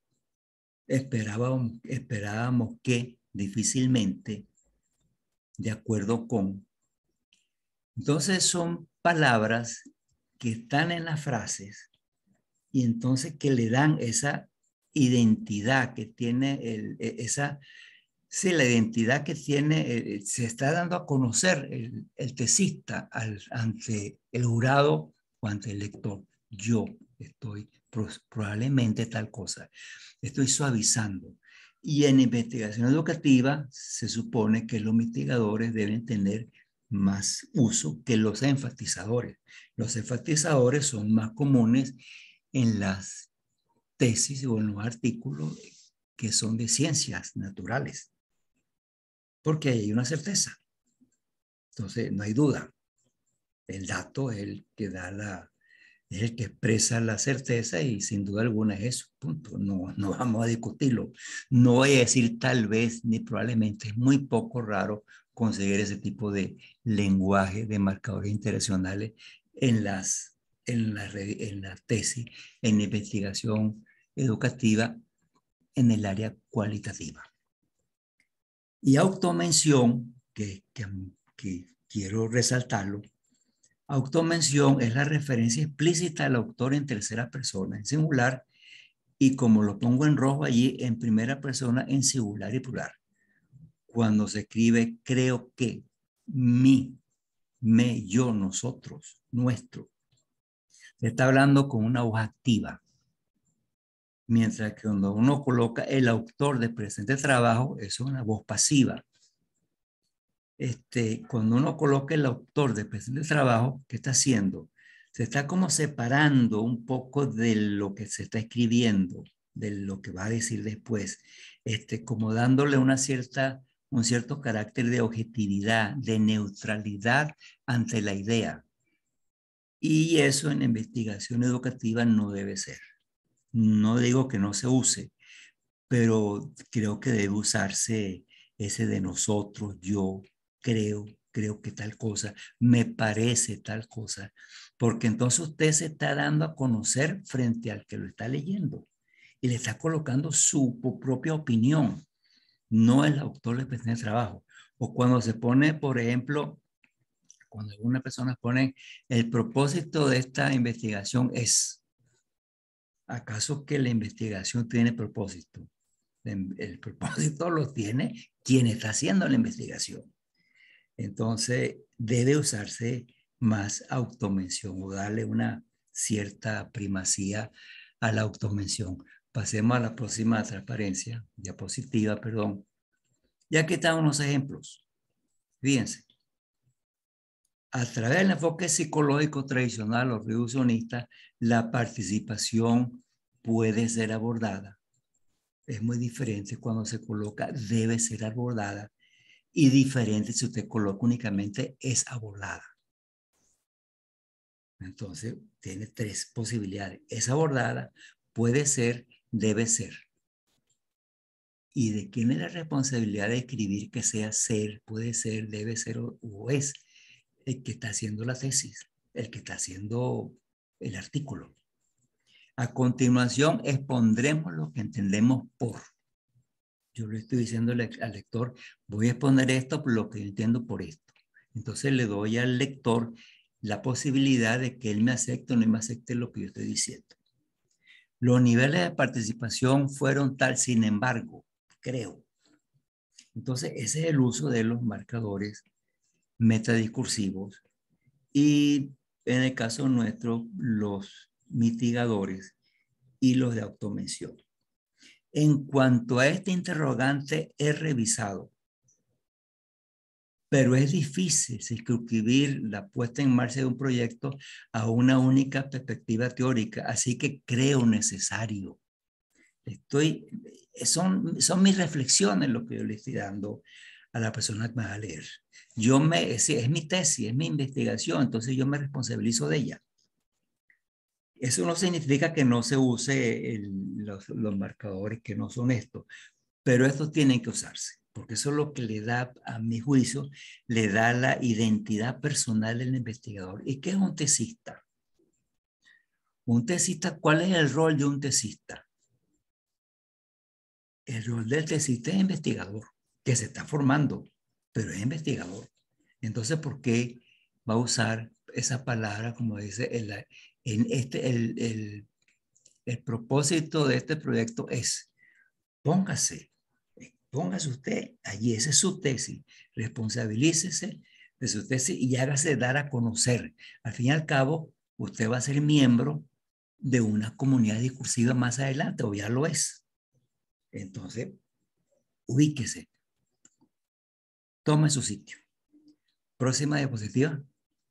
Esperábamos que difícilmente, de acuerdo con. Entonces son palabras que están en las frases y entonces que le dan esa identidad que tiene sí, la identidad que tiene, se está dando a conocer el tesista ante el jurado o ante el lector. Yo estoy probablemente tal cosa. Estoy suavizando. Y en investigación educativa se supone que los mitigadores deben tener más uso que los enfatizadores. Los enfatizadores son más comunes en las tesis o en los artículos que son de ciencias naturales, porque hay una certeza. Entonces, no hay duda. El dato es el que es el que expresa la certeza y sin duda alguna es eso, punto. No vamos a discutirlo. No voy a decir tal vez ni probablemente. Es muy poco raro conseguir ese tipo de lenguaje de marcadores interaccionales en la tesis, en la investigación educativa, en el área cualitativa. Y automención, que quiero resaltarlo, automención es la referencia explícita al autor en tercera persona, en singular, y como lo pongo en rojo allí, en primera persona, en singular y plural. Cuando se escribe creo que, mi, me, yo, nosotros, nuestro, se está hablando con una voz activa. Mientras que cuando uno coloca el autor de presente trabajo, eso es una voz pasiva. Cuando uno coloca el autor de presente trabajo, ¿qué está haciendo? Se está como separando un poco de lo que se está escribiendo, de lo que va a decir después, como dándole un cierto carácter de objetividad, de neutralidad ante la idea. Y eso en la investigación educativa no debe ser. No digo que no se use, pero creo que debe usarse ese de nosotros, yo creo que tal cosa, me parece tal cosa, porque entonces usted se está dando a conocer frente al que lo está leyendo y le está colocando su propia opinión, no el autor le presenta el trabajo. O cuando se pone, por ejemplo, cuando algunas personas ponen el propósito de esta investigación es, ¿acaso que la investigación tiene propósito? El propósito lo tiene quien está haciendo la investigación. Entonces, debe usarse más automención o darle una cierta primacía a la automención. Pasemos a la próxima transparencia, diapositiva, perdón. Y aquí están unos ejemplos. Fíjense. A través del enfoque psicológico tradicional o reduccionista, la participación puede ser abordada. Es muy diferente cuando se coloca debe ser abordada y diferente si usted coloca únicamente es abordada. Entonces, tiene 3 posibilidades. Es abordada, puede ser, debe ser. ¿Y de quién es la responsabilidad de escribir que sea ser, puede ser, debe ser o es? El que está haciendo la tesis, el que está haciendo el artículo. A continuación, expondremos lo que entendemos por. Yo le estoy diciendo al lector, voy a exponer esto por lo que yo entiendo por esto. Entonces le doy al lector la posibilidad de que él me acepte o no me acepte lo que yo estoy diciendo. Los niveles de participación fueron tal, sin embargo, creo. Entonces, ese es el uso de los marcadores metadiscursivos y, en el caso nuestro, los mitigadores y los de automención. En cuanto a este interrogante, he revisado, pero es difícil circunscribir la puesta en marcha de un proyecto a una única perspectiva teórica, así que creo necesario. Son mis reflexiones lo que yo le estoy dando a la persona que me va a leer. Es mi tesis, es mi investigación, entonces yo me responsabilizo de ella. Eso no significa que no se use los marcadores que no son estos, pero estos tienen que usarse, porque eso es lo que le da, a mi juicio, le da la identidad personal del investigador. ¿Y qué es un tesista? Un tesista, ¿cuál es el rol de un tesista? El rol del tesista es investigador, que se está formando, pero es investigador. Entonces, ¿por qué va a usar esa palabra, como dice, el propósito de este proyecto es póngase usted allí, esa es su tesis, responsabilícese de su tesis y hágase dar a conocer. Al fin y al cabo, usted va a ser miembro de una comunidad discursiva más adelante, o ya lo es. Entonces, ubíquese, tome su sitio. Próxima diapositiva.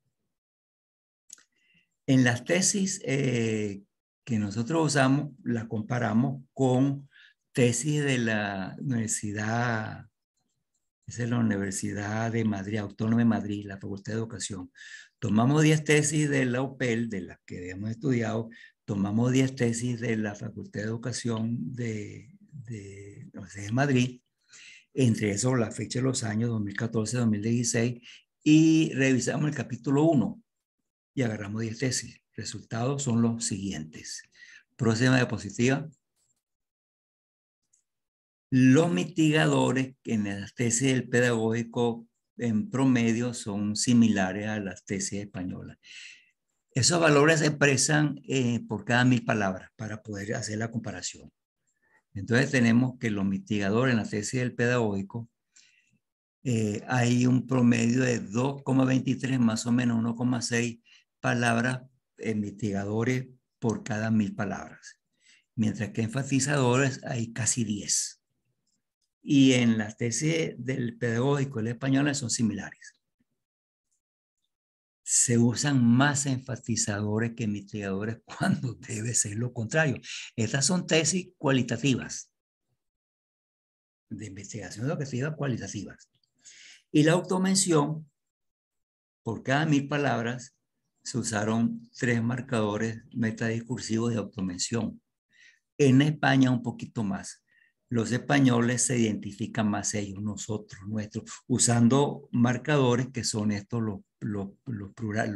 En las tesis que nosotros usamos, la comparamos con tesis de la Universidad, esa es la Universidad de Madrid, Autónoma de Madrid, la Facultad de Educación. Tomamos 10 tesis de la UPEL, de las que habíamos estudiado, tomamos 10 tesis de la Facultad de Educación de Madrid, entre eso la fecha de los años 2014-2016, y revisamos el capítulo 1 y agarramos 10 tesis. Resultados son los siguientes. Próxima diapositiva. Los mitigadores en las tesis del pedagógico en promedio son similares a las tesis españolas. Esos valores se expresan por cada 1000 palabras para poder hacer la comparación. Entonces tenemos que los mitigadores en la tesis del pedagógico hay un promedio de 2,23, más o menos 1,6 palabras mitigadores por cada 1000 palabras. Mientras que enfatizadores hay casi 10. Y en las tesis del pedagógico y el español son similares. Se usan más enfatizadores que mitigadores cuando debe ser lo contrario. Estas son tesis cualitativas, de investigación educativa cualitativas. Y la automención, por cada 1000 palabras, se usaron 3 marcadores metadiscursivos de automención. En España un poquito más. Los españoles se identifican más ellos, nosotros, nuestros, usando marcadores que son estos los plural,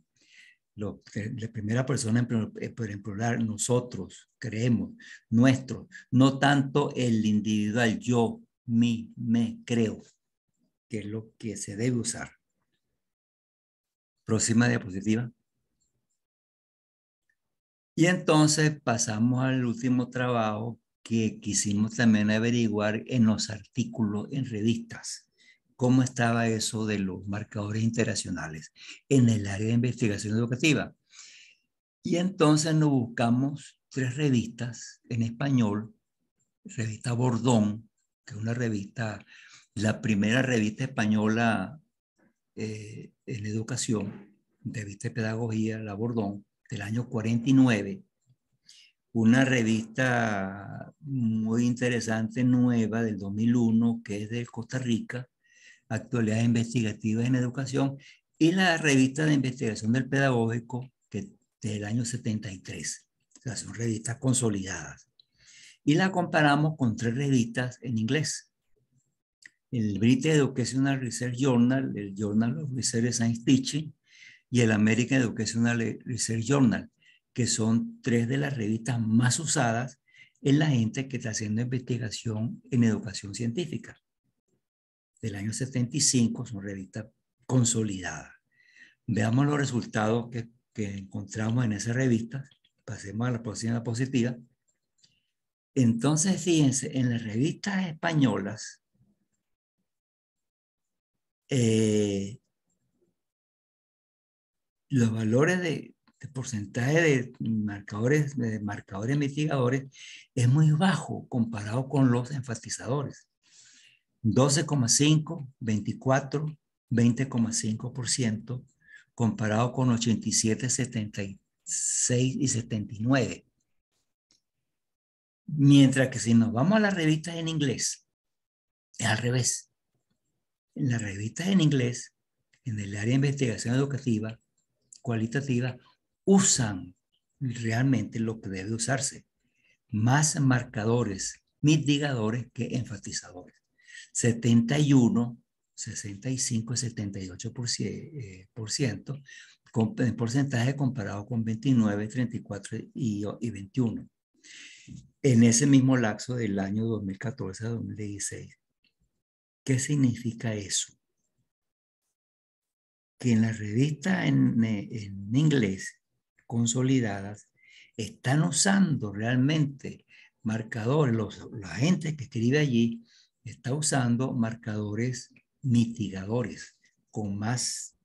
de primera persona en plural, nosotros, creemos, nuestros, no tanto el individual, yo, mi, me, creo, que es lo que se debe usar. Próxima diapositiva. Y entonces pasamos al último trabajo que quisimos también averiguar en los artículos en revistas. ¿Cómo estaba eso de los marcadores interaccionales en el área de investigación educativa? Y entonces nos buscamos 3 revistas en español. Revista Bordón, que es una revista, la primera revista española en educación, revista de pedagogía, la Bordón, del año 49. Una revista muy interesante, nueva, del 2001, que es de Costa Rica, Actualidades Investigativas en Educación, y la revista de investigación del pedagógico, que del año 73. O sea, son revistas consolidadas. Y la comparamos con 3 revistas en inglés. El British Educational Research Journal, el Journal of Research Science Teaching, y el American Educational Research Journal, que son 3 de las revistas más usadas es la gente que está haciendo investigación en educación científica. Del año 75, son revistas consolidadas. Veamos los resultados que encontramos en esa revista. Pasemos a la próxima diapositiva. Entonces, fíjense, en las revistas españolas, los valores de porcentaje de marcadores mitigadores es muy bajo comparado con los enfatizadores. 12,5, 24, 20,5% comparado con 87, 76 y 79. Mientras que si nos vamos a las revistas en inglés, es al revés. En las revistas en inglés, en el área de investigación educativa, cualitativa, usan realmente lo que debe usarse. Más marcadores mitigadores que enfatizadores. 71, 65 y 78% en porcentaje comparado con 29, 34 y 21. En ese mismo lapso del año 2014 a 2016. ¿Qué significa eso? Que en las revistas en inglés consolidadas están usando realmente marcadores, la gente que escribe allí está usando marcadores mitigadores con más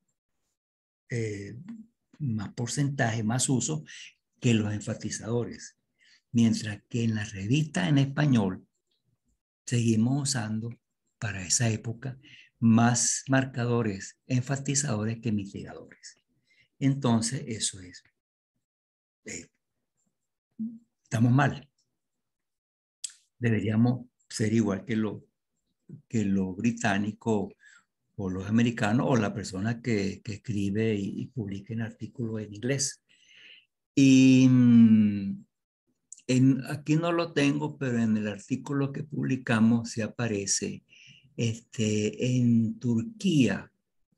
porcentaje, más uso que los enfatizadores. Mientras que en las revistas en español seguimos usando para esa época más marcadores enfatizadores que mitigadores. Entonces, eso es. Estamos mal. Deberíamos ser igual que lo británico o los americanos o la persona que escribe y publica en artículos en inglés. Y aquí no lo tengo, pero en el artículo que publicamos se aparece en Turquía,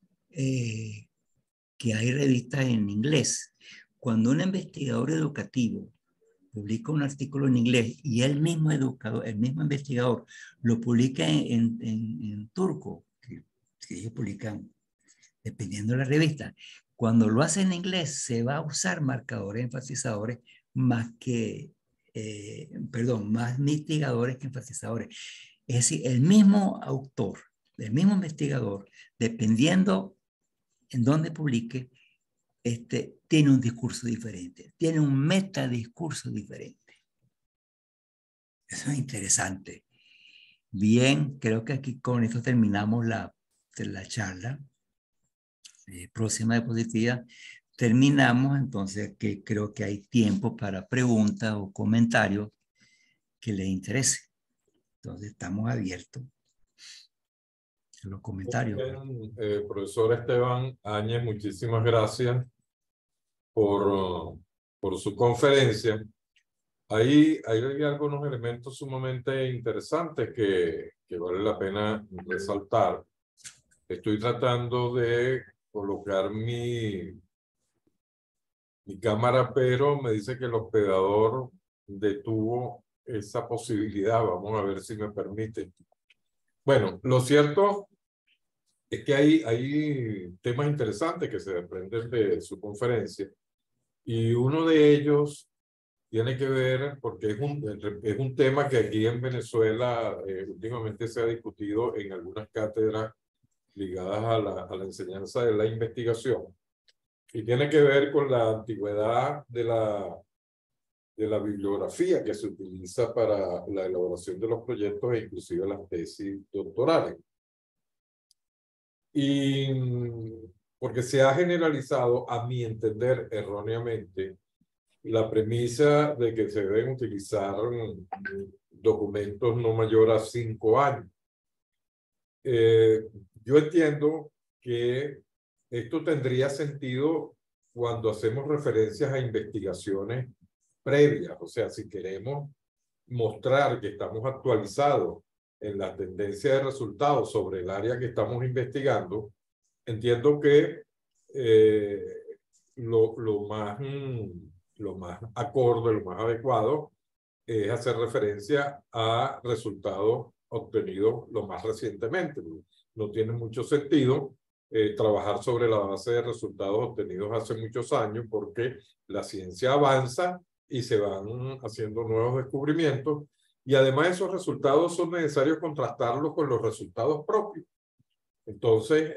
que hay revistas en inglés. Cuando un investigador educativo publica un artículo en inglés y el mismo investigador lo publica en turco, que ellos publican dependiendo de la revista, cuando lo hace en inglés se va a usar marcadores enfatizadores más más mitigadores que enfatizadores. Es decir, el mismo autor, el mismo investigador, dependiendo en dónde publique, tiene un discurso diferente, tiene un metadiscurso diferente. Eso es interesante. Bien, creo que aquí con esto terminamos la charla. Próxima diapositiva. Terminamos, entonces, que creo que hay tiempo para preguntas o comentarios que les interese. Entonces, estamos abiertos a los comentarios. Bien, profesor Esteban Áñez, muchísimas gracias por su conferencia. Hay algunos elementos sumamente interesantes que vale la pena resaltar. Estoy tratando de colocar mi cámara, pero me dice que el hospedador detuvo esa posibilidad. Vamos a ver si me permite. Bueno, lo cierto es que hay temas interesantes que se desprenden de su conferencia, y uno de ellos tiene que ver, porque es un tema que aquí en Venezuela últimamente se ha discutido en algunas cátedras ligadas a la enseñanza de la investigación, y tiene que ver con la antigüedad de la bibliografía que se utiliza para la elaboración de los proyectos e inclusive las tesis doctorales. Y porque se ha generalizado, a mi entender erróneamente, la premisa de que se deben utilizar documentos no mayores a 5 años. Yo entiendo que esto tendría sentido cuando hacemos referencias a investigaciones previas, o sea, si queremos mostrar que estamos actualizados en la tendencia de resultados sobre el área que estamos investigando, entiendo que lo más acorde, lo más adecuado es hacer referencia a resultados obtenidos lo más recientemente. No tiene mucho sentido trabajar sobre la base de resultados obtenidos hace muchos años, porque la ciencia avanza y se van haciendo nuevos descubrimientos, y además esos resultados son necesarios contrastarlos con los resultados propios. Entonces,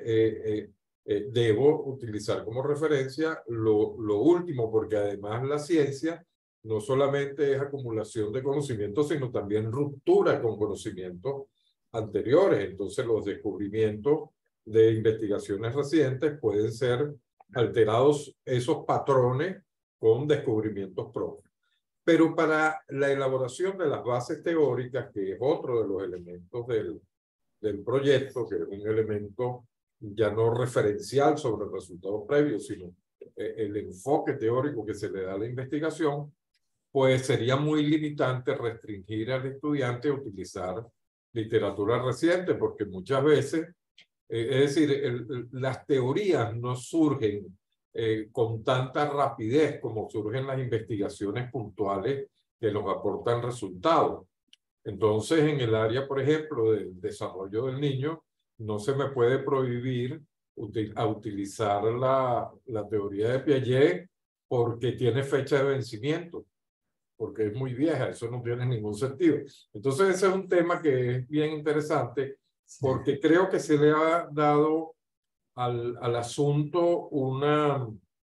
debo utilizar como referencia lo último, porque además la ciencia no solamente es acumulación de conocimientos, sino también ruptura con conocimientos anteriores. Entonces, los descubrimientos de investigaciones recientes pueden ser alterados esos patrones con descubrimientos propios. Pero para la elaboración de las bases teóricas, que es otro de los elementos del proyecto, que es un elemento ya no referencial sobre resultados previos, sino el enfoque teórico que se le da a la investigación, pues sería muy limitante restringir al estudiante a utilizar literatura reciente, porque muchas veces, es decir, las teorías no surgen con tanta rapidez como surgen las investigaciones puntuales que nos aportan resultados. Entonces, en el área, por ejemplo, del desarrollo del niño, no se me puede prohibir utilizar la teoría de Piaget porque tiene fecha de vencimiento, porque es muy vieja, eso no tiene ningún sentido. Entonces, ese es un tema que es bien interesante, porque creo que se le ha dado al asunto una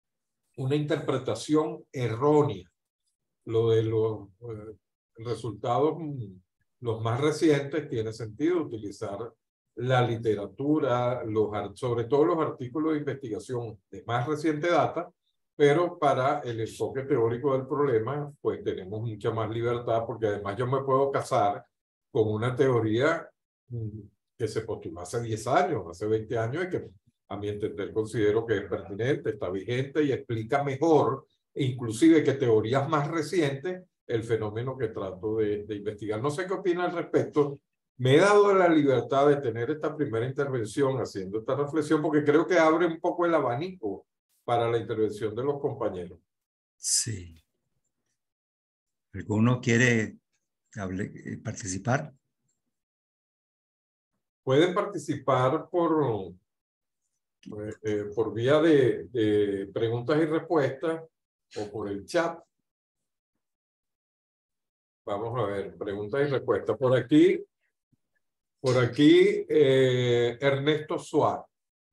interpretación errónea. Lo de los resultados, los más recientes, tiene sentido utilizar la literatura, sobre todo los artículos de investigación de más reciente data, pero para el enfoque teórico del problema, pues tenemos mucha más libertad, porque además yo me puedo casar con una teoría que se postuló hace 10 años, hace 20 años, y que a mi entender considero que es pertinente, está vigente y explica mejor, inclusive que teorías más recientes, el fenómeno que trato de investigar. No sé qué opina al respecto. Me he dado la libertad de tener esta primera intervención haciendo esta reflexión, porque creo que abre un poco el abanico para la intervención de los compañeros. Sí. ¿Alguno quiere participar? Pueden participar por vía de preguntas y respuestas o por el chat. Vamos a ver, preguntas y respuestas. Por aquí, Ernesto Suárez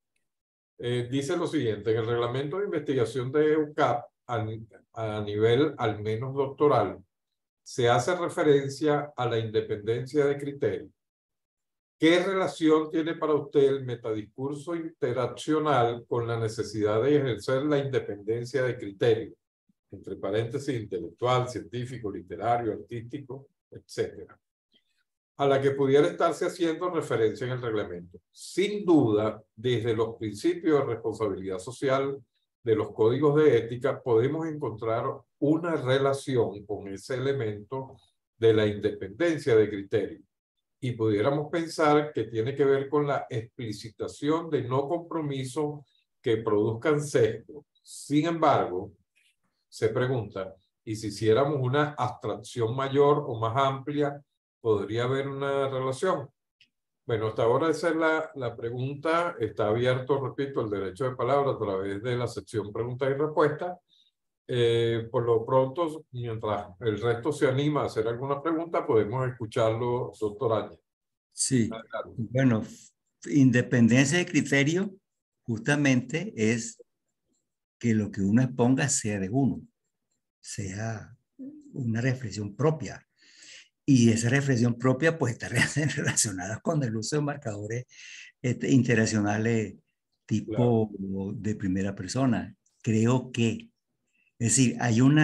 dice lo siguiente: en el reglamento de investigación de EUCAP, a nivel al menos doctoral, se hace referencia a la independencia de criterio. ¿Qué relación tiene para usted el metadiscurso interaccional con la necesidad de ejercer la independencia de criterio? Entre paréntesis, intelectual, científico, literario, artístico, etcétera, a la que pudiera estarse haciendo referencia en el reglamento. Sin duda, desde los principios de responsabilidad social de los códigos de ética, podemos encontrar una relación con ese elemento de la independencia de criterio, y pudiéramos pensar que tiene que ver con la explicitación de no compromisos que produzcan sesgo. Sin embargo, se pregunta, ¿y si hiciéramos una abstracción mayor o más amplia, podría haber una relación? Bueno, hasta ahora esa es la pregunta. Está abierto, repito, el derecho de palabra a través de la sección preguntas y respuestas. Por lo pronto, mientras el resto se anima a hacer alguna pregunta, podemos escucharlo, doctor Áñez. Sí, bueno, independencia de criterio justamente es que lo que uno exponga sea de uno, sea una reflexión propia. Y esa reflexión propia pues está relacionada con el uso de marcadores interaccionales tipo de primera persona. Creo que, es decir,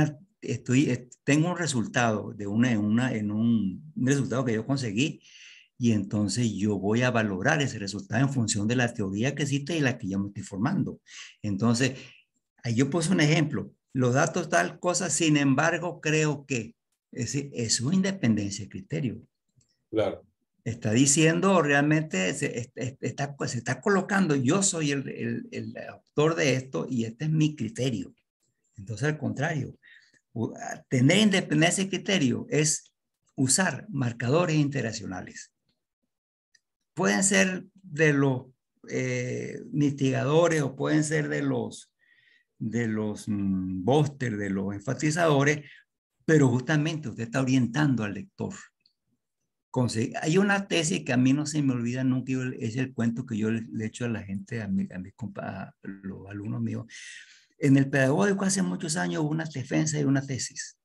tengo un resultado de un resultado que yo conseguí, y entonces yo voy a valorar ese resultado en función de la teoría que existe y la que yo me estoy formando. Entonces, ahí yo puse un ejemplo, los datos tal cosa, sin embargo, creo que, es decir, es una independencia de criterio. Claro. Está diciendo realmente, se está colocando, yo soy el autor de esto y este es mi criterio. Entonces, al contrario, Tener independencia de criterio es usar marcadores interaccionales. Pueden ser de los mitigadores o pueden ser de los búster, de los enfatizadores, pero justamente usted está orientando al lector. Hay una tesis que a mí no se me olvida nunca, es el cuento que yo le echo a la gente, a los alumnos míos. En el pedagógico hace muchos años hubo una defensa y una tesis.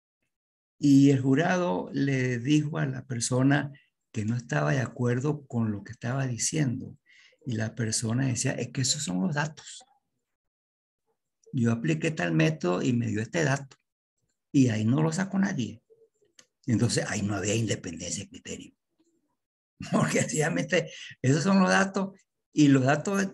Y el jurado le dijo a la persona que no estaba de acuerdo con lo que estaba diciendo. Y la persona decía, es que esos son los datos. Yo apliqué tal método y me dio este dato. Y ahí no lo sacó nadie. Entonces ahí no había independencia de criterio. Porque sencillamente esos son los datos y los datos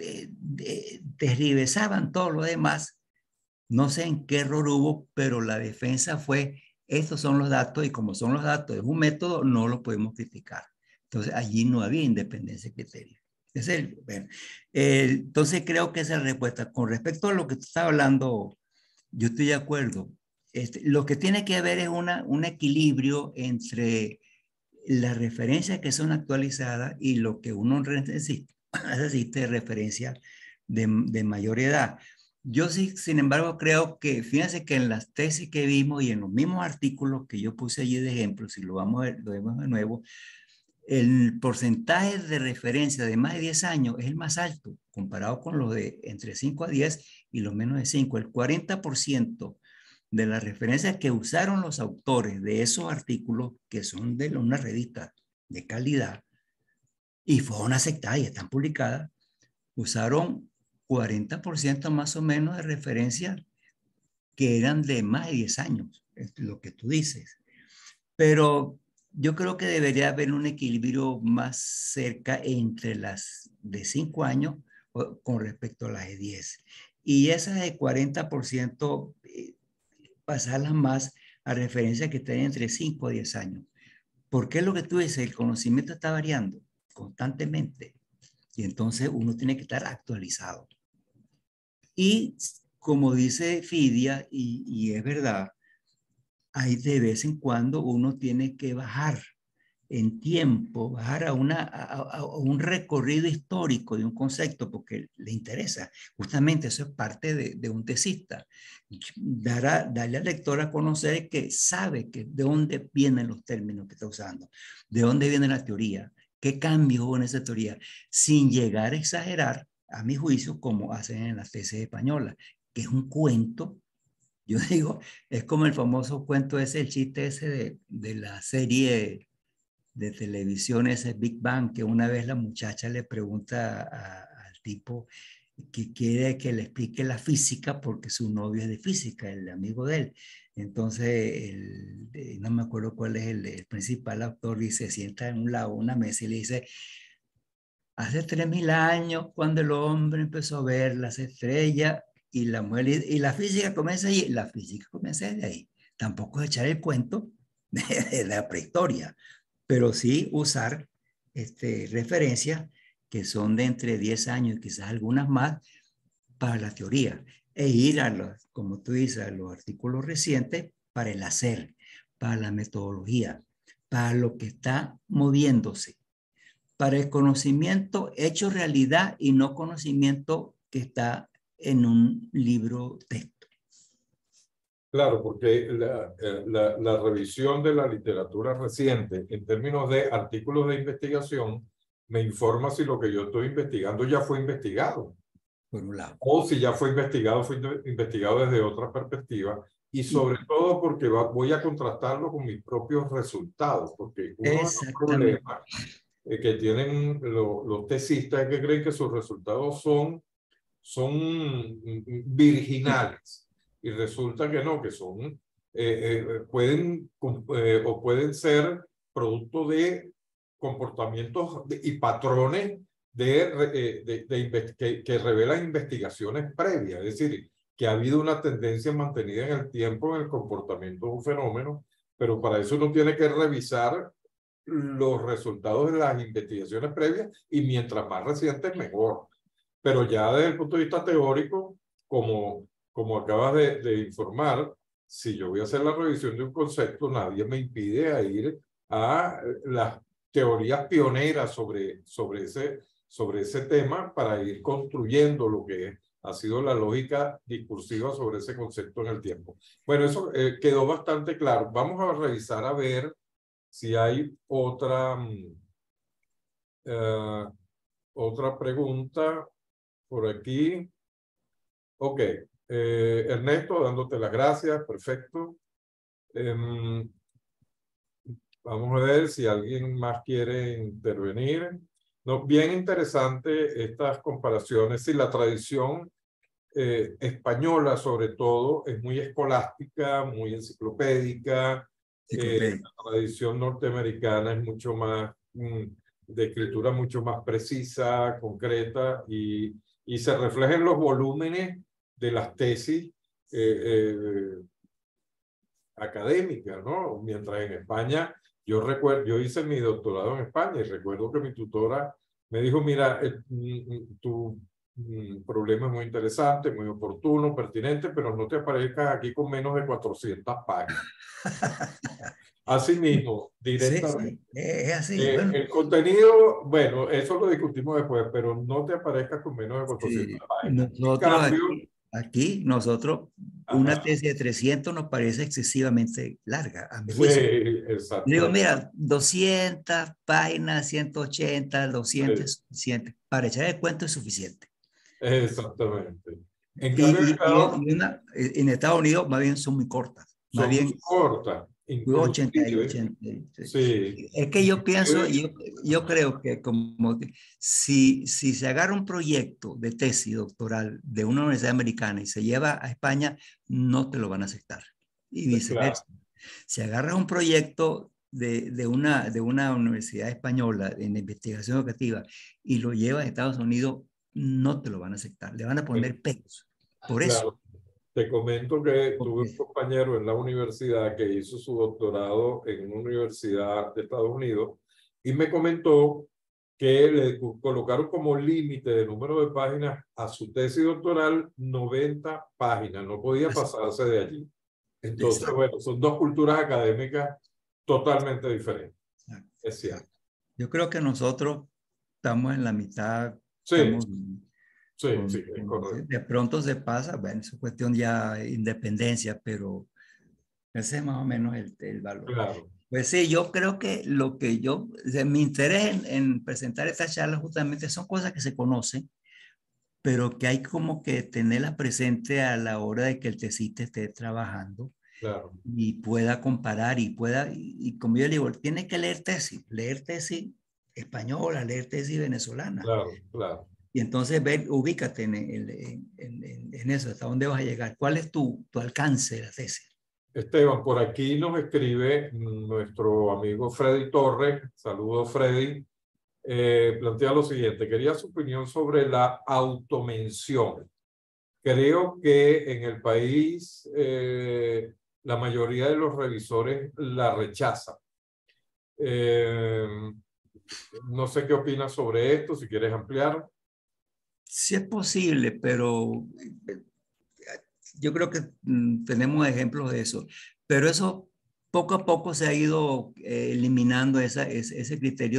derribezaban todo lo demás. No sé en qué error hubo, pero la defensa fue, estos son los datos y como son los datos, es un método, no lo podemos criticar. Entonces allí no había independencia de criterio. Bueno, entonces creo que esa es la respuesta. Con respecto a lo que tú estás hablando, yo estoy de acuerdo. Lo que tiene que haber es un equilibrio entre las referencias que son actualizadas y lo que uno necesita de referencia de mayor edad. Yo sí, sin embargo, creo que, fíjense que en las tesis que vimos y en los mismos artículos que yo puse allí de ejemplo, si lo vemos de nuevo, el porcentaje de referencia de más de 10 años es el más alto, comparado con los de entre 5 a 10 y los menos de 5. El 40% de las referencias que usaron los autores de esos artículos, que son de una revista de calidad, y fueron aceptadas y están publicadas, usaron 40% más o menos de referencias que eran de más de 10 años, es lo que tú dices. Pero yo creo que debería haber un equilibrio más cerca entre las de 5 años con respecto a las de 10. Y esas de 40% pasarlas más a referencias que estén entre 5 a 10 años. Porque es lo que tú dices, el conocimiento está variando constantemente y entonces uno tiene que estar actualizado. Y como dice Fidia, y es verdad, hay de vez en cuando uno tiene que bajar en tiempo, bajar a un recorrido histórico de un concepto porque le interesa. Justamente eso es parte de un tesista. Darle al lector a conocer que sabe que de dónde vienen los términos que está usando, de dónde viene la teoría, qué cambios hubo en esa teoría, sin llegar a exagerar, a mi juicio, como hacen en las tesis españolas, que es un cuento. Yo digo, es como el famoso cuento ese, el chiste ese de la serie de televisión, ese Big Bang, que una vez la muchacha le pregunta al tipo que quiere que le explique la física porque su novio es de física, el amigo de él. Entonces, no me acuerdo cuál es el principal actor, y se sienta en un lado, una mesa y le dice, hace 3000 años, cuando el hombre empezó a ver las estrellas y la mujer, y la física comienza ahí, la física comienza de ahí. Tampoco es echar el cuento de la prehistoria, pero sí usar referencias que son de entre 10 años y quizás algunas más para la teoría e ir a los, como tú dices, a los artículos recientes para el hacer, para la metodología, para lo que está moviéndose, para el conocimiento hecho realidad y no conocimiento que está en un libro texto. Claro, porque la revisión de la literatura reciente en términos de artículos de investigación me informa si lo que yo estoy investigando ya fue investigado. Por un lado. O si ya fue investigado desde otra perspectiva. Y sobre todo porque voy a contrastarlo con mis propios resultados. Porque uno de los problemas que tienen los tesistas es que creen que sus resultados son virginales. Y resulta que no, que son, pueden ser producto de comportamientos y patrones que revelan investigaciones previas. Es decir, que ha habido una tendencia mantenida en el tiempo en el comportamiento de un fenómeno, pero para eso uno tiene que revisar los resultados de las investigaciones previas y mientras más recientes, mejor. Pero ya desde el punto de vista teórico, como acabas de informar, si yo voy a hacer la revisión de un concepto, nadie me impide a ir a las teorías pioneras sobre ese tema para ir construyendo lo que ha sido la lógica discursiva sobre ese concepto en el tiempo. Bueno, eso quedó bastante claro. Vamos a revisar a ver si hay otra pregunta por aquí. Ok. Ernesto, dándote las gracias. Perfecto. Vamos a ver si alguien más quiere intervenir. No, bien interesante estas comparaciones. Sí, la tradición española, sobre todo, es muy escolástica, muy enciclopédica. La tradición norteamericana es mucho más de escritura mucho más precisa, concreta, y se refleja en los volúmenes de las tesis académicas, ¿no? Mientras en España, yo hice mi doctorado en España y recuerdo que mi tutora me dijo, mira, tu problema es muy interesante, muy oportuno, pertinente, pero no te aparezcas aquí con menos de 400 páginas. Así mismo, directamente. Sí, es así. Bueno, El contenido, bueno, eso lo discutimos después, pero no te aparezcas con menos de 400 sí, páginas. En nosotros cambio, nosotros, una ajá, tesis de 300 nos parece excesivamente larga, a mi sí, juicio. Digo, exactamente. mira, 200 páginas, 180, 200 Sí, es suficiente. Para echar el cuento es suficiente. exactamente. En cambio, Y, en Estados Unidos más bien son muy cortas. Más son muy bien cortas, 80 y inclusive, 80. sí, Es que yo pienso, inclusive, yo creo que como que si se agarra un proyecto de tesis doctoral de una universidad americana y se lleva a España, no te lo van a aceptar. Y claro, viceversa. Si agarras un proyecto de una universidad española en investigación educativa y lo llevas a Estados Unidos, no te lo van a aceptar. Le van a poner pesos. Por eso. claro. Te comento que tuve un Porque, compañero en la universidad que hizo su doctorado en una universidad de Estados Unidos y me comentó que le colocaron como límite de número de páginas a su tesis doctoral 90 páginas, no podía pasarse de allí. Entonces, exacto, bueno, son dos culturas académicas totalmente diferentes, exacto, es cierto. exacto. Yo creo que nosotros estamos en la mitad, Sí, estamos sí, sí, es correcto. de pronto se pasa, bueno, es cuestión ya de independencia, pero ese es más o menos el valor. Claro, Pues sí, yo creo que lo que yo, o sea, mi interés en presentar esta charla justamente son cosas que se conocen, pero que hay como que tenerlas presente a la hora de que el tesista esté trabajando claro, y pueda comparar y como yo le digo, tiene que leer tesis española, leer tesis venezolana. claro, claro. Y entonces ver, ubícate en eso, hasta dónde vas a llegar, cuál es tu alcance de la tesis. Esteban, por aquí nos escribe nuestro amigo Freddy Torres. Saludos, Freddy. Plantea lo siguiente: quería su opinión sobre la automención. Creo que en el país la mayoría de los revisores la rechazan. Eh, no sé qué opinas sobre esto, si quieres ampliar. Sí es posible, pero yo creo que tenemos ejemplos de eso. Pero eso poco a poco se ha ido eliminando ese criterio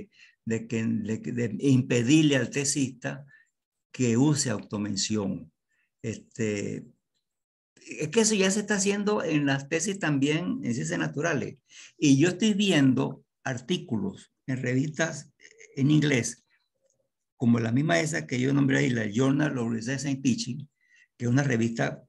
de impedirle al tesista que use automención. Este, es que eso ya se está haciendo en las tesis también en ciencias naturales. Y yo estoy viendo artículos en revistas en inglés, como la misma esa que yo nombré ahí, la Journal of Research and Teaching, que es una revista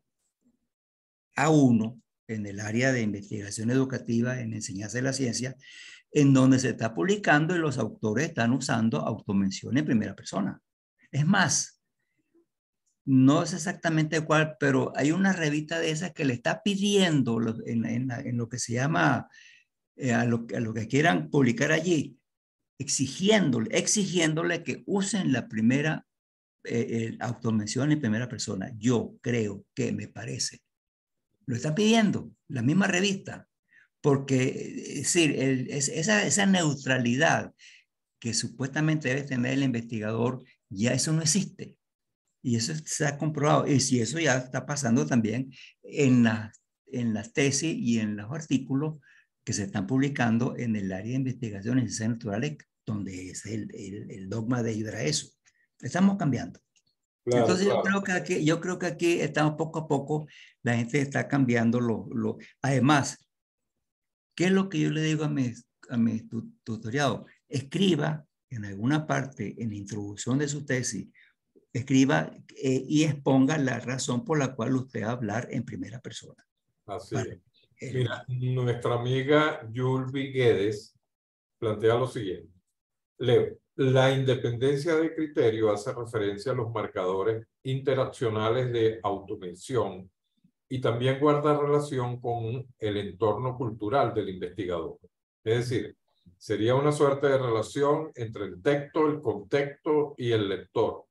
A1 en el área de investigación educativa en enseñanza de la ciencia, en donde se está publicando y los autores están usando automención en primera persona. Es más, no es exactamente cuál, pero hay una revista de esas que le está pidiendo en lo que se llama, a lo que quieran publicar allí, exigiéndole que usen la primera automención en primera persona. Yo creo que me parece. Lo está pidiendo la misma revista, porque es decir, esa neutralidad que supuestamente debe tener el investigador, ya eso no existe. Y eso se ha comprobado. Y si eso ya está pasando también en en las tesis y en los artículos que se están publicando en el área de investigación en ciencias naturales, donde es el dogma de ayudar a eso. Estamos cambiando. Claro, Entonces claro. yo creo que aquí estamos poco a poco, la gente está cambiando Además, ¿qué es lo que yo le digo a mi tutoriado? Escriba en alguna parte, en la introducción de su tesis, escriba y exponga la razón por la cual usted va a hablar en primera persona. Así Para es. el, Mira, nuestra amiga Yulvi Guedes plantea lo siguiente. Leo, la independencia de criterio hace referencia a los marcadores interaccionales de automención y también guarda relación con el entorno cultural del investigador. Es decir, sería una suerte de relación entre el texto, el contexto y el lector.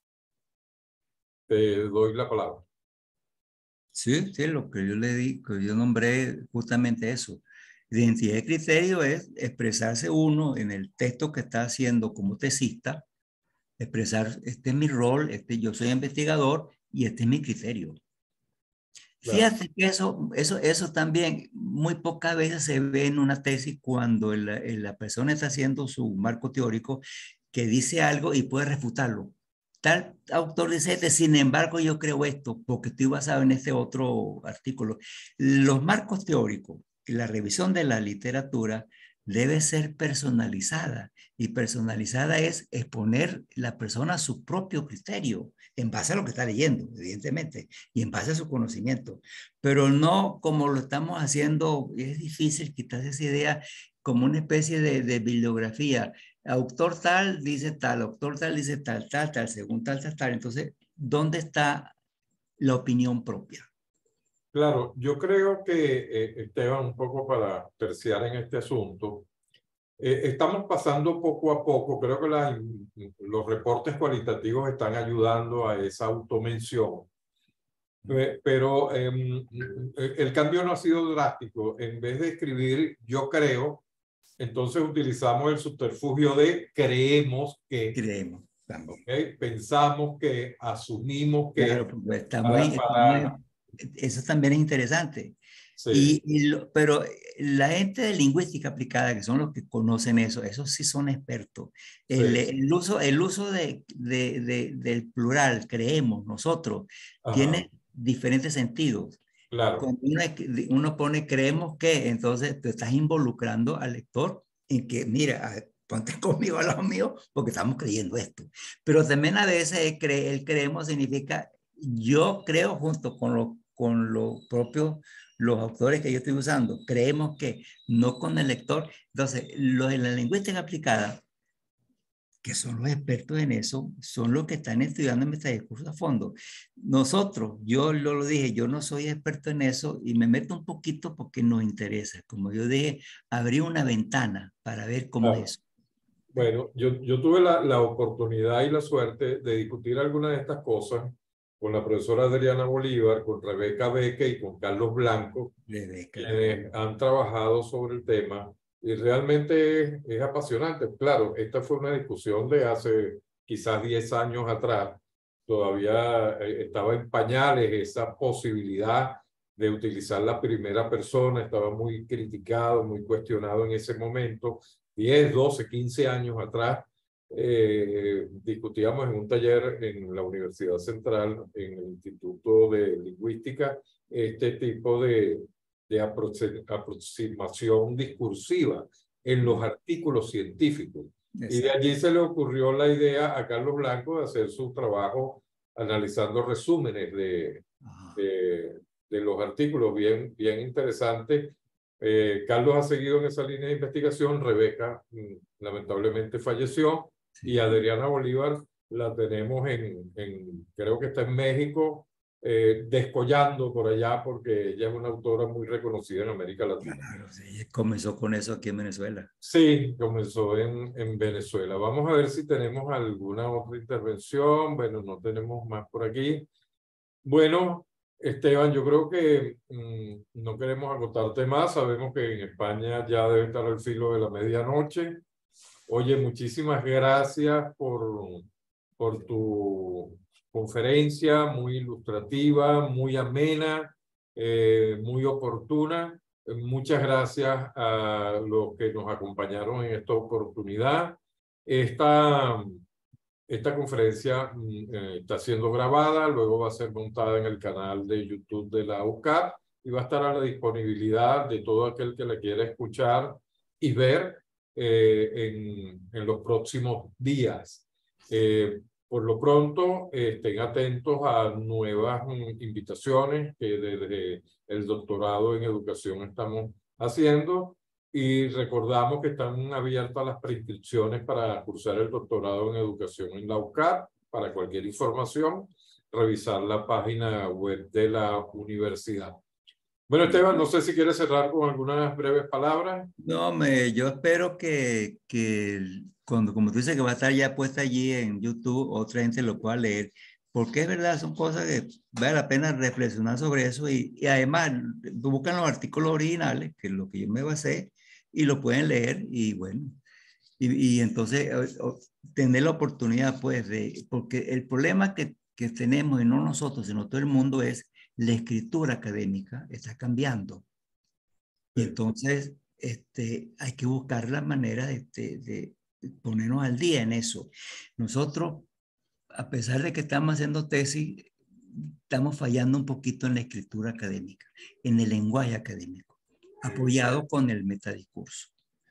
Te doy la palabra. Sí, sí, lo que yo le di, que yo nombré justamente eso. Identidad de criterio es expresarse uno en el texto que está haciendo como tesista, expresar, este es mi rol, yo soy investigador y este es mi criterio. Claro. Fíjate que eso también muy pocas veces se ve en una tesis cuando la persona está haciendo su marco teórico que dice algo y puede refutarlo. Tal autor dice, sin embargo, yo creo esto porque estoy basado en este otro artículo. Los marcos teóricos y la revisión de la literatura debe ser personalizada y personalizada es exponer la persona a su propio criterio en base a lo que está leyendo, evidentemente, y en base a su conocimiento, pero no como lo estamos haciendo, es difícil quitarse esa idea como una especie de bibliografía. Autor tal dice tal, autor tal dice tal, tal, tal, según tal, tal, tal. Entonces, ¿dónde está la opinión propia? Claro, yo creo que, Esteban, un poco para terciar en este asunto, estamos pasando poco a poco, creo que los reportes cualitativos están ayudando a esa automención, pero el cambio no ha sido drástico. En vez de escribir yo creo, entonces utilizamos el subterfugio de creemos que, Creemos también. ¿okay? Pensamos que, asumimos que, Claro, pues para, eso también es interesante. sí, Pero la gente de lingüística aplicada, que son los que conocen eso, esos sí son expertos. sí, El uso del plural, creemos, nosotros, ajá, tiene diferentes sentidos. claro. Cuando uno pone creemos que, entonces te estás involucrando al lector en que, mira, ponte conmigo al lado mío porque estamos creyendo esto. Pero también a veces el creemos significa yo creo junto con los propios, los autores que yo estoy usando, creemos que, no con el lector. Entonces, los de la lingüística aplicada, que son los expertos en eso, son los que están estudiando discursos a fondo. Nosotros, yo lo dije, yo no soy experto en eso y me meto un poquito porque nos interesa. Como yo dije, abrí una ventana para ver cómo es Claro. eso. Bueno, yo tuve la oportunidad y la suerte de discutir algunas de estas cosas con la profesora Adriana Bolívar, con Rebeca Beque y con Carlos Blanco, Rebeca. quienes han trabajado sobre el tema y realmente es apasionante. Claro, esta fue una discusión de hace quizás 10 años atrás. Todavía estaba en pañales esa posibilidad de utilizar la primera persona, estaba muy criticado, muy cuestionado en ese momento. 10, 12, 15 años atrás, discutíamos en un taller en la Universidad Central, en el Instituto de Lingüística, este tipo de aproximación discursiva en los artículos científicos. Y de Exacto. allí se le ocurrió la idea a Carlos Blanco de hacer su trabajo analizando resúmenes Ajá. de los artículos, bien, bien interesante. Carlos ha seguido en esa línea de investigación, Rebeca lamentablemente falleció y Sí. Adriana Bolívar la tenemos creo que está en México, descollando por allá porque ella es una autora muy reconocida en América Latina. Claro, sí. Comenzó con eso aquí en Venezuela. Sí, comenzó en Venezuela. Vamos a ver si tenemos alguna otra intervención. Bueno, no tenemos más por aquí. Bueno, Esteban, yo creo que no queremos agotarte más. Sabemos que en España ya debe estar al filo de la medianoche. Oye, muchísimas gracias por tu conferencia, muy ilustrativa, muy amena. muy oportuna. Muchas gracias a los que nos acompañaron en esta oportunidad. Esta conferencia está siendo grabada, luego va a ser montada en el canal de YouTube de la UCAP y va a estar a la disponibilidad de todo aquel que la quiera escuchar y ver en los próximos días. Por lo pronto, estén atentos a nuevas invitaciones que desde el doctorado en educación estamos haciendo. Y recordamos que están abiertas las preinscripciones para cursar el doctorado en educación en la UCAP. Para cualquier información, revisar la página web de la universidad. Bueno, Esteban, no sé si quieres cerrar con algunas breves palabras. No, yo espero que cuando, como tú dices, que va a estar ya puesta allí en YouTube, otra gente lo pueda leer, porque es verdad, son cosas que vale la pena reflexionar sobre eso y además buscan los artículos originales, que es lo que yo me basé, y lo pueden leer y bueno, y entonces tener la oportunidad pues de, porque el problema que tenemos, y no nosotros, sino todo el mundo, es la escritura académica está cambiando. Y entonces hay que buscar la manera de ponernos al día en eso. Nosotros, a pesar de que estamos haciendo tesis, estamos fallando un poquito en la escritura académica, en el lenguaje académico, apoyado con el metadiscurso.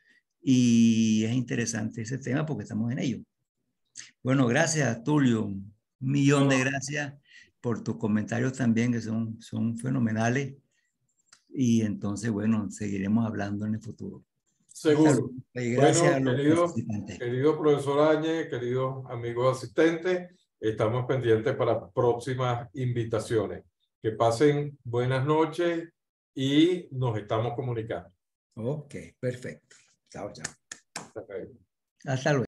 Y es interesante ese tema porque estamos en ello. Bueno, gracias, Tulio. Un millón de gracias por tus comentarios también, que son fenomenales. Y entonces, bueno, seguiremos hablando en el futuro. Seguro. Gracias a los Bueno, querido profesor Áñez, queridos amigos asistentes, estamos pendientes para próximas invitaciones. Que pasen buenas noches y nos estamos comunicando. Ok, perfecto. Chao, chao. Hasta luego. Hasta luego.